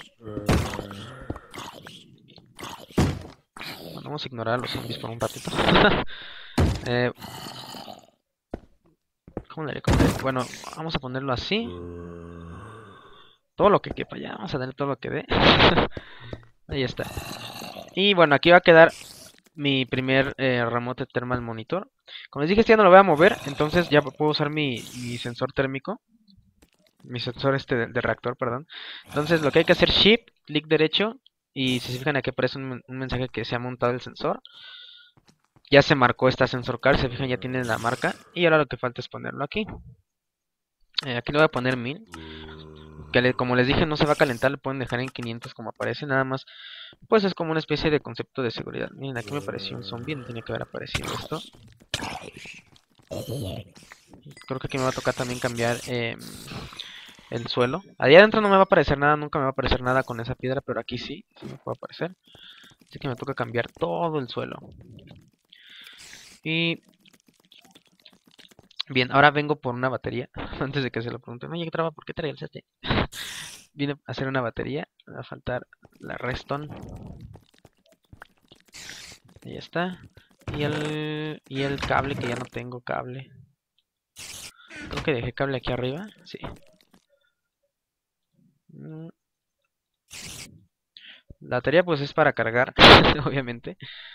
Bueno, vamos a ignorar a los zombies por un ratito. eh, ¿Cómo le haré? ¿Cómo le haré? Bueno, vamos a ponerlo así. Todo lo que quepa ya. Vamos a darle todo lo que dé. Ahí está. Y bueno, aquí va a quedar mi primer eh, remote thermal monitor. Como les dije, este ya no lo voy a mover. Entonces ya puedo usar mi, mi sensor térmico. Mi sensor este de, de reactor, perdón. Entonces lo que hay que hacer, Shift, clic derecho. Y si se fijan aquí aparece un, un mensaje que se ha montado el sensor. Ya se marcó esta sensor card, se fijan ya tiene la marca. Y ahora lo que falta es ponerlo aquí. Eh, aquí le voy a poner mil. Que le, como les dije no se va a calentar, le pueden dejar en quinientos como aparece, nada más. Pues es como una especie de concepto de seguridad. Miren, aquí me apareció un zombie, no tenía que haber aparecido esto. Creo que aquí me va a tocar también cambiar eh, el suelo. Allá adentro no me va a aparecer nada, nunca me va a aparecer nada con esa piedra, pero aquí sí, sí me puede aparecer. Así que me toca cambiar todo el suelo. Y bien, ahora vengo por una batería. Antes de que se lo pregunten, oye, Traba, ¿por qué trae el sete? Vine a hacer una batería. Me va a faltar la redstone. Ahí está. Y el, y el cable, que ya no tengo cable. Creo que dejé cable aquí arriba. Sí. Mm, La batería pues es para cargar, obviamente.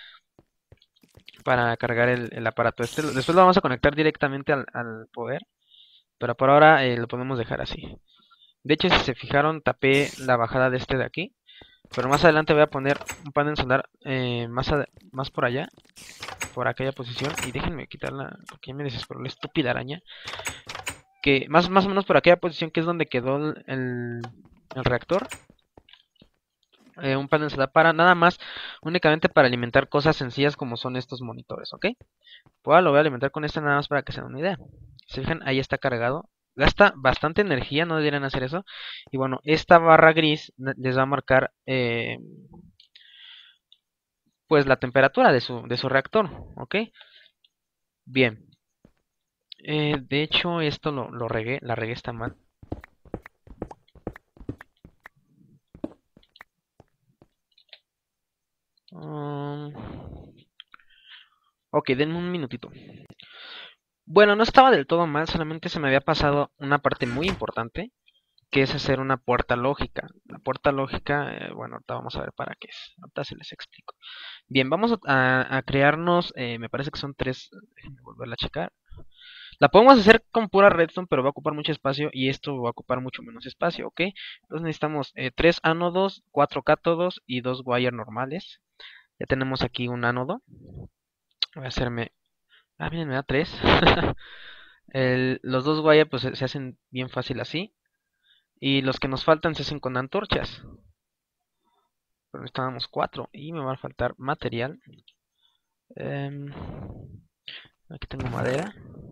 Para cargar el, el aparato este. Después lo vamos a conectar directamente al, al poder. Pero por ahora eh, lo podemos dejar así. De hecho, si se fijaron, tapé la bajada de este de aquí. Pero más adelante voy a poner un panel solar eh, más, a- más por allá. Por aquella posición. Y déjenme quitarla, porque ya me desesperó la estúpida araña. Que más, más o menos por aquella posición que es donde quedó el, el, el reactor. Eh, un panel solar para nada más, únicamente para alimentar cosas sencillas como son estos monitores, ¿ok? Pues ahora lo voy a alimentar con este nada más para que se den una idea. Se fijan, ahí está cargado. Gasta bastante energía, no deberían hacer eso. Y bueno, esta barra gris les va a marcar eh, pues la temperatura de su, de su reactor, ¿ok? Bien. Eh, de hecho, esto lo, lo regué, la regué está mal. Um, ok, denme un minutito. Bueno, no estaba del todo mal, solamente se me había pasado una parte muy importante, que es hacer una puerta lógica. La puerta lógica, eh, bueno, ahorita vamos a ver para qué es. Ahorita se les explico. Bien, vamos a, a- a crearnos, eh, me parece que son tres, déjenme volverla a checar. La podemos hacer con pura redstone, pero va a ocupar mucho espacio y esto va a ocupar mucho menos espacio, ¿ok? Entonces necesitamos eh, tres ánodos, cuatro cátodos y dos wire normales. Ya tenemos aquí un ánodo. Voy a hacerme... Ah, miren, me da tres. El- los dos wire pues se, se hacen bien fácil así. Y los que nos faltan se hacen con antorchas. Pero necesitábamos cuatro y me va a faltar material. Em, aquí tengo madera.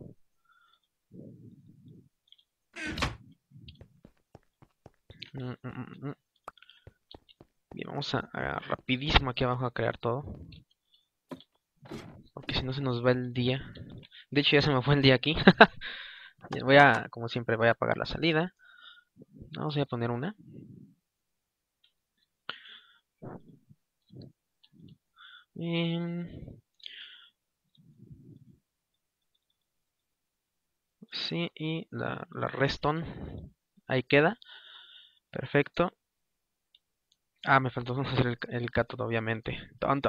Mm, mm, mm, mm. Bien, vamos a, a rapidísimo aquí abajo a crear todo. Porque si no se nos va el día. De hecho ya se me fue el día aquí. Bien, voy a, como siempre, voy a apagar la salida. Vamos a poner una. Em, sí, y la, la redstone. Ahí queda. Perfecto. Ah, me faltó hacer el, el cátodo, obviamente. Tonto.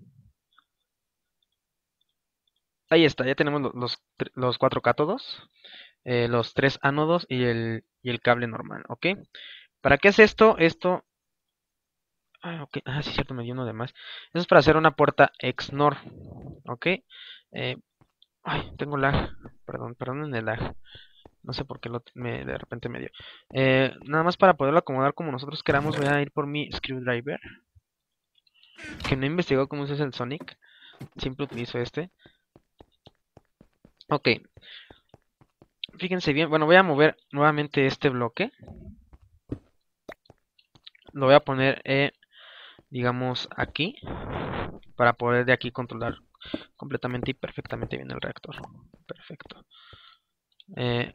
Ahí está, ya tenemos lo- los, tr- los cuatro cátodos, eh, los tres ánodos y el, y el cable normal, ¿ok? ¿Para qué es esto? Esto... Ah, ok. Ah, sí, cierto, me dio uno de más. Eso es para hacer una puerta X N O R, ¿ok? Eh, ay, tengo lag. Perdón, perdón en el lag. No sé por qué lo, me, de repente me dio. Eh, nada más para poderlo acomodar como nosotros queramos, voy a ir por mi screwdriver. Que no investigó cómo se usa el Sonic. Siempre utilizo este. Ok, fíjense bien. Bueno, voy a mover nuevamente este bloque. Lo voy a poner, eh, digamos, aquí. Para poder de aquí controlar completamente y perfectamente bien el reactor. Perfecto. Eh,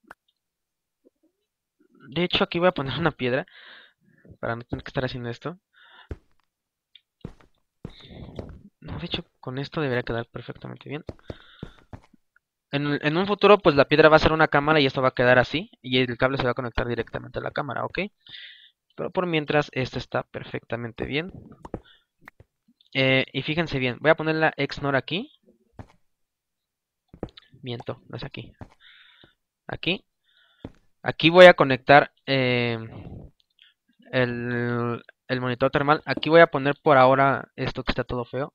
de hecho, aquí voy a poner una piedra. Para no tener que estar haciendo esto. No, de hecho, con esto debería quedar perfectamente bien. En, en, un futuro, pues la piedra va a ser una cámara y esto va a quedar así. Y el cable se va a conectar directamente a la cámara, ¿ok? Pero por mientras, esto está perfectamente bien. Eh, y fíjense bien, voy a poner la X N O R aquí. Miento, no es aquí. Aquí. Aquí voy a conectar eh, el, el monitor termal. Aquí voy a poner por ahora esto que está todo feo.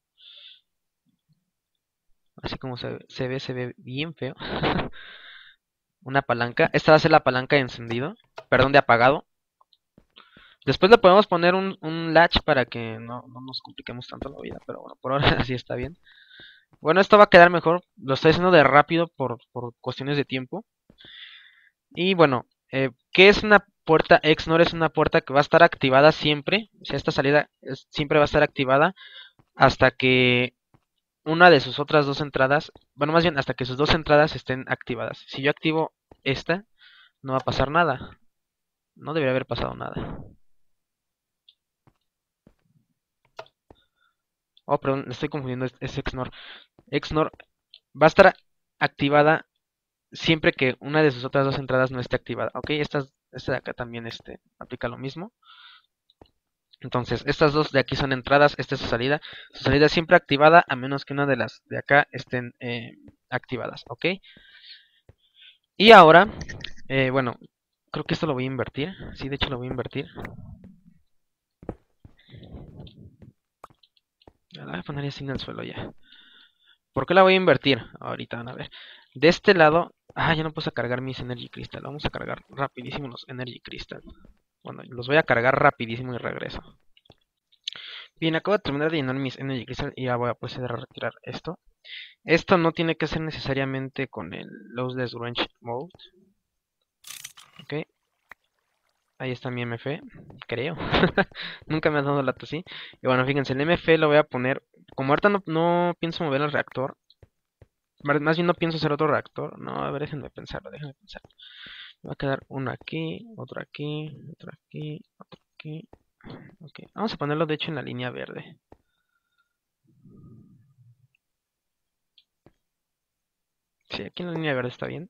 Así como se, se ve, se ve bien feo. Una palanca. Esta va a ser la palanca de encendido. Perdón, de apagado. Después le podemos poner un, un latch para que no, no nos compliquemos tanto la vida. Pero bueno, por ahora así está bien. Bueno, esto va a quedar mejor. Lo estoy haciendo de rápido por, por cuestiones de tiempo. Y bueno, eh, ¿qué es una puerta X NOR? Es una puerta que va a estar activada siempre. O sea, esta salida es, siempre va a estar activada hasta que una de sus otras dos entradas, bueno, más bien hasta que sus dos entradas estén activadas. Si yo activo esta, no va a pasar nada. No debería haber pasado nada. Oh, perdón, estoy confundiendo, es, es X NOR. X NOR va a estar activada siempre que una de sus otras dos entradas no esté activada. Ok, esta, esta de acá también este, aplica lo mismo. Entonces, estas dos de aquí son entradas, esta es su salida. Su salida es siempre activada a menos que una de las de acá estén eh, activadas, ¿ok? Y ahora, eh, bueno, creo que esto lo voy a invertir. Sí, de hecho lo voy a invertir. La voy a poner así en el suelo ya. ¿Por qué la voy a invertir? Ahorita van a ver. De este lado, ah, ya no puse a cargar mis Energy Crystal. Vamos a cargar rapidísimo los Energy Crystal. Bueno, los voy a cargar rapidísimo y regreso. Bien, acabo de terminar de llenar mis Energy Crystal y ya voy a proceder a retirar esto. Esto no tiene que ser necesariamente con el Lossless Range Mode. Ok. Ahí está mi M F, creo. Nunca me ha dado lata así. Y bueno, fíjense, el M F lo voy a poner... Como ahorita no, no pienso mover el reactor. Más bien no pienso hacer otro reactor. No, a ver, déjenme pensarlo, déjenme pensarlo. Me va a quedar uno aquí, otro aquí, otro aquí, otro aquí. Ok, vamos a ponerlo de hecho en la línea verde. Sí, aquí en la línea verde está bien.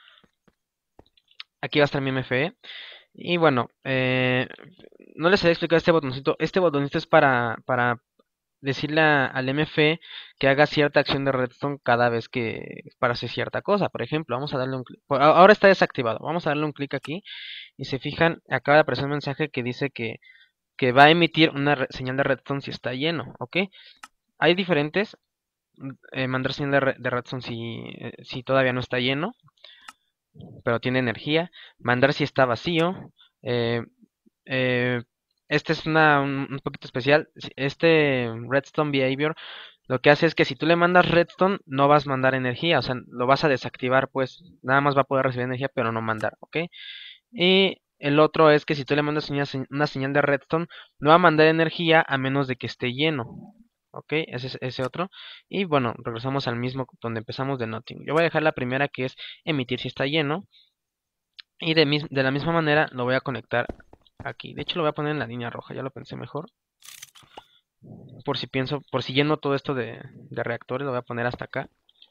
Aquí va a estar mi M F E. Y bueno, eh, no les había explicado este botoncito. Este botoncito es para, para decirle a- al M F E que haga cierta acción de redstone cada vez que para hacer cierta cosa. Por ejemplo, vamos a darle un clic. Ahora está desactivado. Vamos a darle un clic aquí. Y se fijan, acaba de aparecer un mensaje que dice que, que va a emitir una re- señal de redstone si está lleno. ¿Ok? Hay diferentes. eh, mandar señal de, re- de redstone si, eh, si todavía no está lleno, pero tiene energía. Mandar si está vacío. Eh, eh, este es una, un, un poquito especial. Si- Este Redstone Behavior lo que hace es que si tú le mandas Redstone, no vas a mandar energía, o sea, lo vas a desactivar, pues nada más va a poder recibir energía, pero no mandar, ¿ok? Y el otro es que si tú le mandas una, se- una señal de Redstone, no va a mandar energía a menos de que esté lleno, ¿ok? Ese es ese otro. Y bueno, regresamos al mismo donde empezamos de Nothing. Yo voy a dejar la primera que es emitir si está lleno. Y de, mis- de la misma manera lo voy a conectar aquí. De hecho lo voy a poner en la línea roja, ya lo pensé mejor. Por si pienso, por si lleno todo esto de, de reactores, lo voy a poner hasta acá.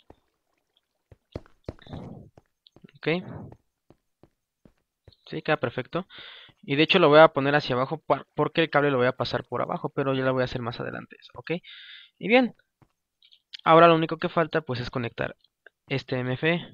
Ok, sí, queda perfecto. Y de hecho lo voy a poner hacia abajo por- porque el cable lo voy a pasar por abajo, pero ya lo voy a hacer más adelante eso, ok. Y bien, ahora lo único que falta pues es conectar este M F E.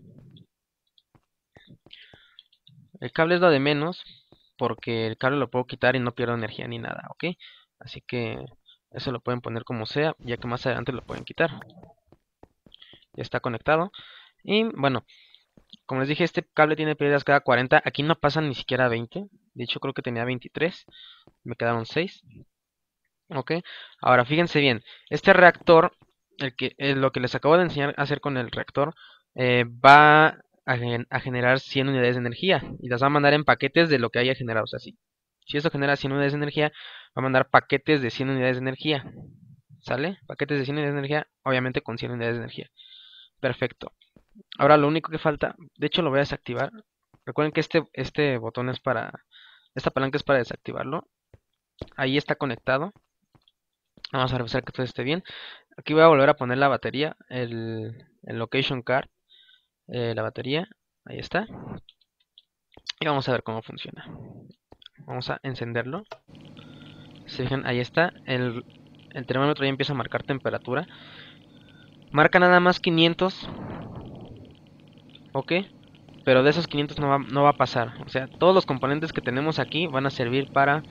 El cable es lo de menos porque el cable lo puedo quitar y no pierdo energía ni nada, ok. Así que eso lo pueden poner como sea, ya que más adelante lo pueden quitar. Ya está conectado. Y bueno, como les dije, este cable tiene pérdidas cada cuarenta. Aquí no pasan ni siquiera veinte. De hecho, creo que tenía veintitrés. Me quedaron seis. Ok. Ahora, fíjense bien. Este reactor, el que, eh, lo que les acabo de enseñar a hacer con el reactor, eh, va a, gen- a generar cien unidades de energía. Y las va a mandar en paquetes de lo que haya generado. O sea, si, si esto genera cien unidades de energía, va a mandar paquetes de cien unidades de energía. ¿Sale? Paquetes de cien unidades de energía, obviamente con cien unidades de energía. Perfecto. Ahora lo único que falta, de hecho lo voy a desactivar. Recuerden que este, este botón es para, esta palanca es para desactivarlo. Ahí está conectado. Vamos a revisar que todo esté bien. Aquí voy a volver a poner la batería, el, el location card, eh, la batería. Ahí está. Y vamos a ver cómo funciona. Vamos a encenderlo. Se fijan, ahí está. El, el termómetro ya empieza a marcar temperatura. Marca nada más quinientos. Ok. Pero de esos quinientos no va, no va a pasar. O sea, todos los componentes que tenemos aquí van a servir para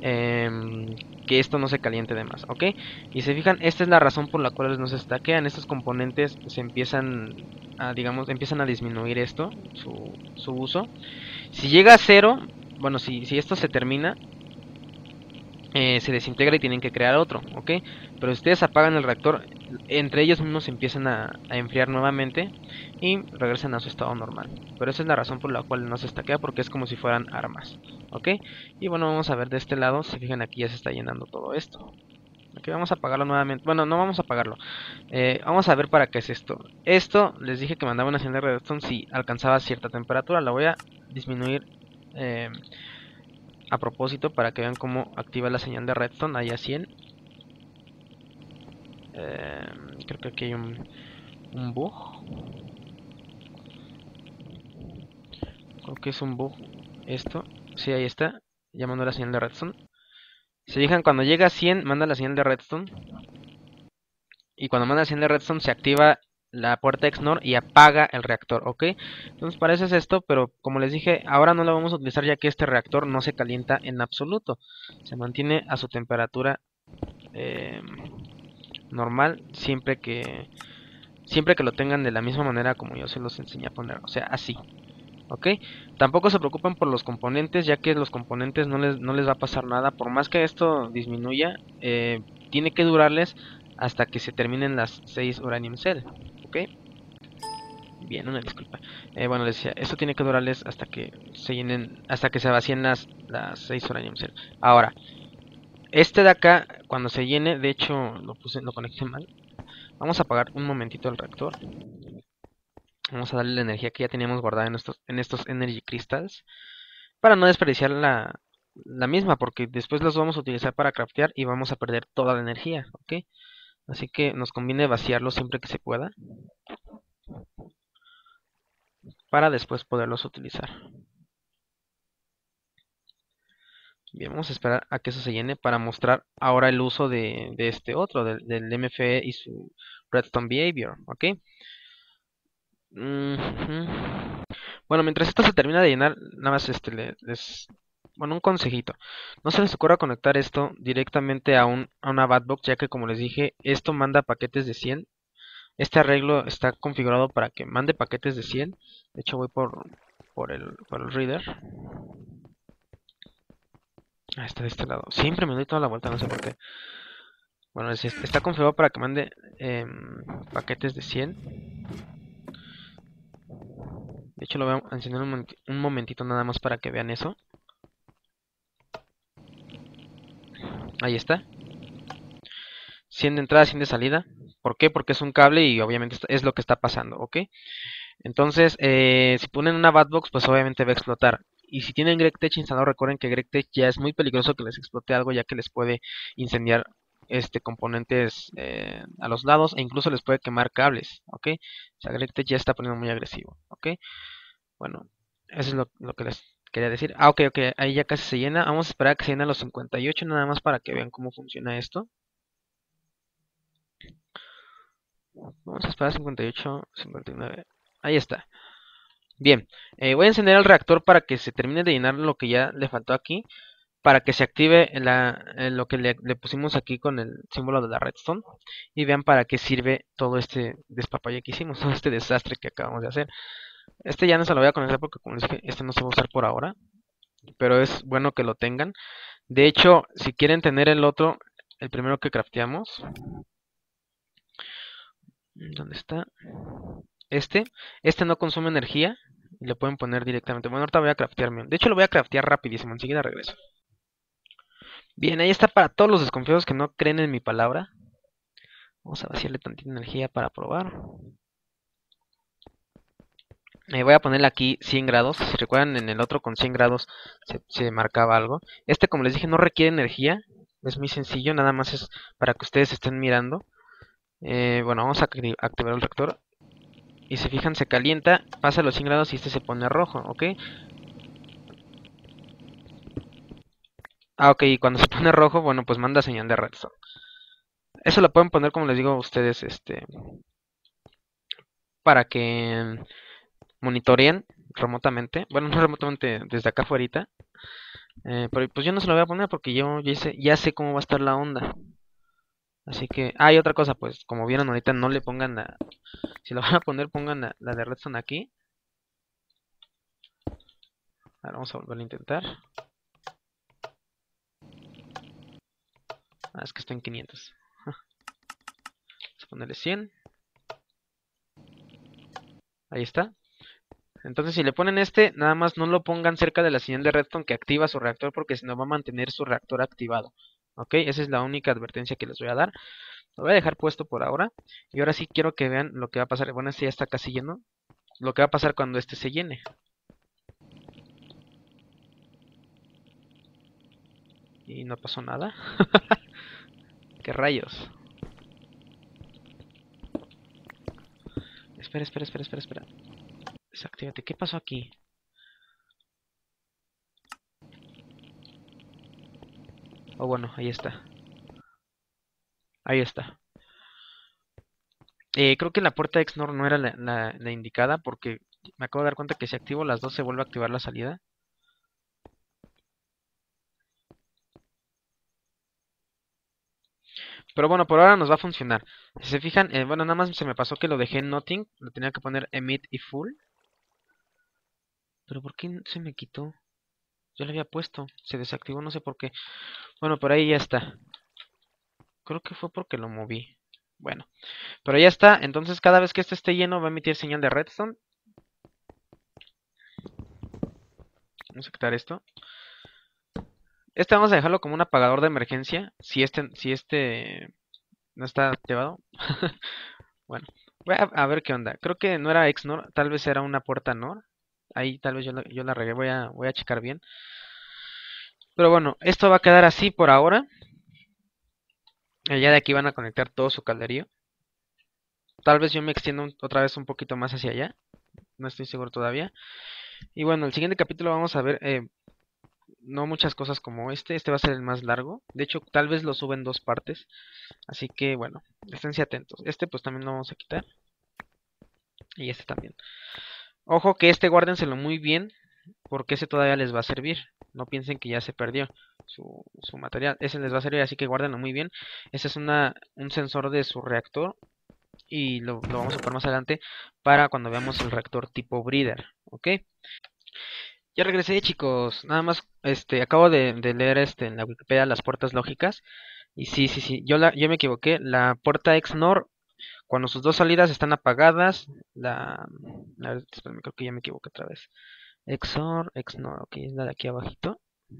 em, que esto no se caliente de más, ¿ok? Y se fijan, esta es la razón por la cual no se stackean. Estos componentes se empiezan a, digamos, empiezan a disminuir esto, su, su uso. Si llega a cero, bueno, si, si esto se termina, eh, se desintegra y tienen que crear otro, ¿ok? Pero si ustedes apagan el reactor, entre ellos mismos se empiezan a, a enfriar nuevamente y regresan a su estado normal. Pero esa es la razón por la cual no se estaquea, porque es como si fueran armas, ¿ok? Y bueno, vamos a ver de este lado, si fijan aquí ya se está llenando todo esto. Aquí vamos a apagarlo nuevamente. Bueno, no vamos a apagarlo. Eh, vamos a ver para qué es esto. Esto, les dije que mandaba una señal de redstone si alcanzaba cierta temperatura. La voy a disminuir eh, a propósito para que vean cómo activa la señal de redstone. Ahí a cien. Eh, creo que aquí hay un, un bug. Creo que es un bug esto. Sí, ahí está. Llamando la señal de redstone. Se fijan, cuando llega a cien, manda la señal de redstone. Y cuando manda la señal de redstone, se activa la puerta X N O R y apaga el reactor, ¿ok? Entonces para eso es esto, pero como les dije, ahora no lo vamos a utilizar ya que este reactor no se calienta en absoluto. Se mantiene a su temperatura eh, normal siempre que siempre que lo tengan de la misma manera como yo se los enseñé a poner, o sea, así. ¿Ok? Tampoco se preocupen por los componentes, ya que los componentes no les, no les va a pasar nada. Por más que esto disminuya, eh, tiene que durarles hasta que se terminen las seis Uranium Cell. ¿Ok? Bien, una disculpa. Eh, bueno, les decía, esto tiene que durarles hasta que se llenen, hasta que se vacíen las, las seis Uranium Cell. Ahora, este de acá, cuando se llene, de hecho lo puse, lo conecté mal. Vamos a apagar un momentito el reactor. Vamos a darle la energía que ya teníamos guardada en estos, en estos Energy Crystals. Para no desperdiciar la, la misma, porque después los vamos a utilizar para craftear y vamos a perder toda la energía, ¿ok? Así que nos conviene vaciarlo siempre que se pueda, para después poderlos utilizar. Bien, vamos a esperar a que eso se llene para mostrar ahora el uso de, de este otro, del, del M F E y su Redstone Behavior, ¿ok? Uh -huh. Bueno, mientras esto se termina de llenar, nada más este le- les... Bueno, un consejito. No se les ocurra conectar esto directamente a, un, a una Batbox, ya que como les dije, esto manda paquetes de cien. Este arreglo está configurado para que mande paquetes de cien. De hecho voy por, por, el, por el reader. Ah, está de este lado. Siempre me doy toda la vuelta, no sé por qué. Bueno, está configurado para que mande eh, paquetes de cien. De hecho lo voy a enseñar un, un momentito nada más para que vean eso. Ahí está. cien de entrada, cien de salida. ¿Por qué? Porque es un cable y obviamente es lo que está pasando, ¿ok? Entonces, eh, si ponen una Batbox, pues obviamente va a explotar. Y si tienen GregTech instalado, recuerden que GregTech ya es muy peligroso que les explote algo, ya que les puede incendiar este componentes eh, a los lados e incluso les puede quemar cables, ¿ok? O sea, GregTech ya está poniendo muy agresivo, ¿ok? Bueno, eso es lo, lo que les quería decir. Ah, ok, ok, ahí ya casi se llena. Vamos a esperar a que se llenen los cincuenta y ocho nada más para que vean cómo funciona esto. Vamos a esperar cincuenta y ocho, cincuenta y nueve. Ahí está. Bien, eh, voy a encender el reactor para que se termine de llenar lo que ya le faltó aquí. Para que se active la, eh, lo que le, le pusimos aquí con el símbolo de la redstone. Y vean para qué sirve todo este despapalle que hicimos, todo este desastre que acabamos de hacer. Este ya no se lo voy a conectar porque como les dije, este no se va a usar por ahora. Pero es bueno que lo tengan. De hecho, si quieren tener el otro, el primero que crafteamos. ¿Dónde está? Este. Este no consume energía. Y le pueden poner directamente. Bueno, ahorita voy a craftearme. De hecho, lo voy a craftear rapidísimo. Enseguida regreso. Bien, ahí está para todos los desconfiados que no creen en mi palabra. Vamos a vaciarle tantita energía para probar. Eh, voy a ponerle aquí cien grados. Si recuerdan, en el otro con cien grados se, se marcaba algo. Este, como les dije, no requiere energía. Es muy sencillo, nada más es para que ustedes estén mirando. Eh, bueno, vamos a activar el reactor. Y si fijan, se calienta, pasa los cien grados y este se pone rojo, ¿ok? Ah, ok, y cuando se pone rojo, bueno, pues manda señal de redstone. Eso lo pueden poner, como les digo a ustedes, este, para que monitoreen remotamente. Bueno, no remotamente, desde acá afuera. Eh, pero pues yo no se lo voy a poner porque yo ya sé, ya sé cómo va a estar la onda. Así que, ah, y otra cosa, pues como vieron ahorita, no le pongan la, si lo van a poner, pongan la, la de redstone aquí. Ahora vamos a volver a intentar. Ah, es que está en quinientos. Vamos a ponerle cien. Ahí está. Entonces, si le ponen este, nada más no lo pongan cerca de la señal de redstone que activa su reactor, porque si no va a mantener su reactor activado. Ok, esa es la única advertencia que les voy a dar. Lo voy a dejar puesto por ahora. Y ahora sí quiero que vean lo que va a pasar. Bueno, este ya está casi lleno. Lo que va a pasar cuando este se llene. Y no pasó nada. ¿Qué rayos? Espera, espera, espera, espera, espera. Desactívate. ¿Qué pasó aquí? Oh, bueno, ahí está. Ahí está. Eh, creo que la puerta X N O R no era la, la- la indicada porque me acabo de dar cuenta que si activo las dos se vuelve a activar la salida. Pero bueno, por ahora nos va a funcionar. Si se fijan, eh, bueno, nada más se me pasó que lo dejé en Nothing. Lo tenía que poner Emit y Full. Pero ¿por qué se me quitó? Yo lo había puesto. Se desactivó, no sé por qué. Bueno, por ahí ya está. Creo que fue porque lo moví. Bueno, pero ya está. Entonces cada vez que este esté lleno va a emitir señal de redstone. Vamos a quitar esto. Este vamos a dejarlo como un apagador de emergencia. Si este, si este no está activado. Bueno, voy a, a ver qué onda. Creo que no era X N O R, tal vez era una puerta N O R. Ahí tal vez yo la, yo la regué, voy a, voy a checar bien. Pero bueno, esto va a quedar así por ahora. Eh, Ya de aquí van a conectar todo su calderío. Tal vez yo me extienda un- otra vez un poquito más hacia allá. No estoy seguro todavía. Y bueno, el siguiente capítulo vamos a ver eh, no muchas cosas como este. Este va a ser el más largo. De hecho, tal vez lo suba en dos partes. Así que bueno, esténse atentos. Este pues también lo vamos a quitar. Y este también. Ojo que este guárdenselo muy bien, porque ese todavía les va a servir. No piensen que ya se perdió su, su material. Ese les va a servir, así que guárdenlo muy bien. Ese es una, un sensor de su reactor y lo, lo vamos a poner más adelante para cuando veamos el reactor tipo breeder. ¿Ok? Ya regresé, chicos. Nada más, este, acabo de, de leer este en la Wikipedia las puertas lógicas. Y sí, sí, sí, yo, la, yo me equivoqué. La puerta X N O R, cuando sus dos salidas están apagadas, la... A ver, espérame, creo que ya me equivoqué otra vez. X O R, X N O R, ok, es la de aquí abajito.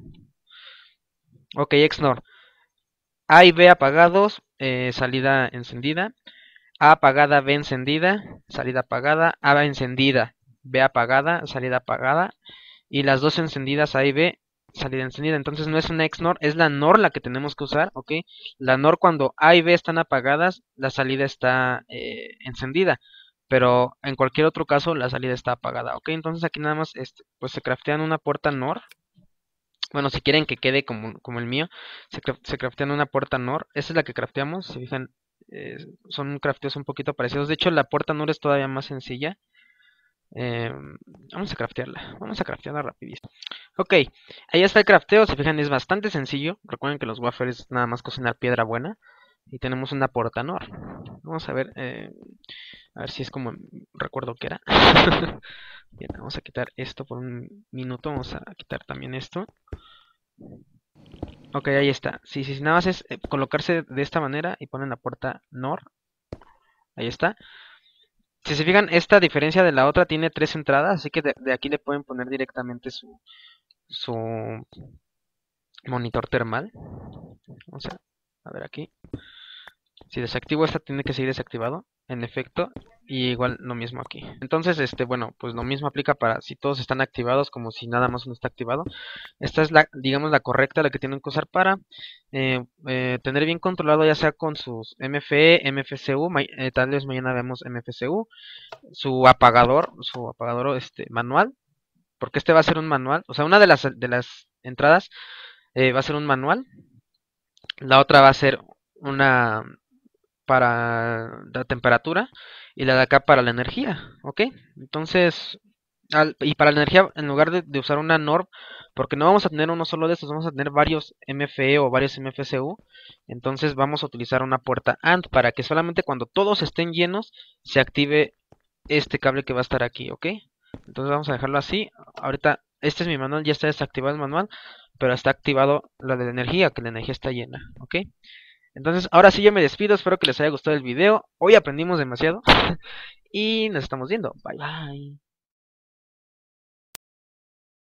Ok, X N O R. A y B apagados, eh, salida encendida. A apagada, B encendida, salida apagada. A encendida, B apagada, salida apagada. Y las dos encendidas, A y B, salida encendida. Entonces no es una X N O R, es la N O R la que tenemos que usar, ¿ok? La N O R cuando A y B están apagadas, la salida está eh, encendida. Pero en cualquier otro caso, la salida está apagada, ¿ok? Entonces aquí nada más, este, pues se craftean una puerta N O R. Bueno, si quieren que quede como, como el mío, se, cra- se craftean una puerta N O R. Esa es la que crafteamos. Si fijan, eh, son crafteos un poquito parecidos. De hecho, la puerta N O R es todavía más sencilla. Eh, Vamos a craftearla. Vamos a craftearla rapidísimo. Ok, ahí está el crafteo. Si fijan, es bastante sencillo. Recuerden que los waffles nada más cocinar piedra buena. Y tenemos una puerta N O R. Vamos a ver, eh, a ver si es como recuerdo que era. Bien, vamos a quitar esto por un minuto. Vamos a quitar también esto. Ok, ahí está. Sí, sí, sí, nada más es eh, colocarse de esta manera y ponen la puerta N O R. Ahí está. Si se fijan, esta diferencia de la otra tiene tres entradas, así que de, de aquí le pueden poner directamente su, su monitor termal. Vamos a, a ver aquí. Si desactivo esta tiene que seguir desactivado, en efecto, y igual lo mismo aquí. Entonces, este, bueno, pues lo mismo aplica para si todos están activados como si nada más uno está activado. Esta es la, digamos, la correcta, la que tienen que usar para eh, eh, tener bien controlado ya sea con sus M F E, M F C U, ma- eh, tal vez mañana vemos M F C U, su apagador, su apagador este manual, porque este va a ser un manual, o sea, una de las de las entradas eh, va a ser un manual, la otra va a ser una para la temperatura y la de acá para la energía, ¿ok? Entonces, al- y para la energía, en lugar de, de usar una N O R, porque no vamos a tener uno solo de estos, vamos a tener varios M F E o varios M F C U. Entonces vamos a utilizar una puerta AND para que solamente cuando todos estén llenos se active este cable que va a estar aquí, ¿ok? Entonces vamos a dejarlo así. Ahorita, este es mi manual, ya está desactivado el manual, pero está activado la de la energía, que la energía está llena, ¿ok? Entonces, ahora sí yo me despido, espero que les haya gustado el video. Hoy aprendimos demasiado y nos estamos viendo. Bye. Bye.